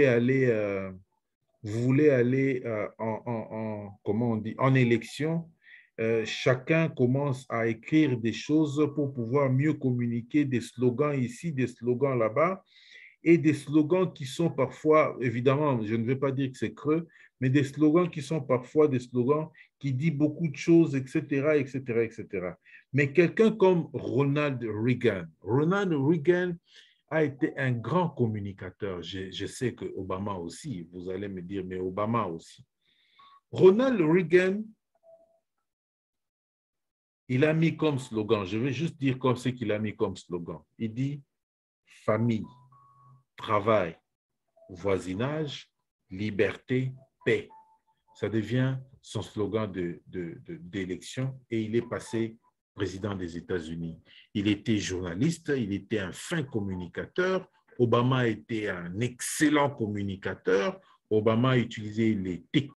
vous voulez aller comment on dit, en élection, chacun commence à écrire des choses pour pouvoir mieux communiquer, des slogans ici, des slogans là-bas, et des slogans qui sont parfois, évidemment, je ne vais pas dire que c'est creux, mais des slogans qui sont parfois des slogans qui disent beaucoup de choses, etc., etc., etc. Mais quelqu'un comme Ronald Reagan a été un grand communicateur. Je sais que Obama aussi, vous allez me dire, mais Obama aussi. Ronald Reagan, il a mis comme slogan, je vais juste dire comme ce qu'il a mis comme slogan. Il dit famille, travail, voisinage, liberté, paix. Ça devient son slogan d'élection et il est passé président des États-Unis. Il était journaliste, il était un fin communicateur. Obama était un excellent communicateur. Obama a utilisé les techniques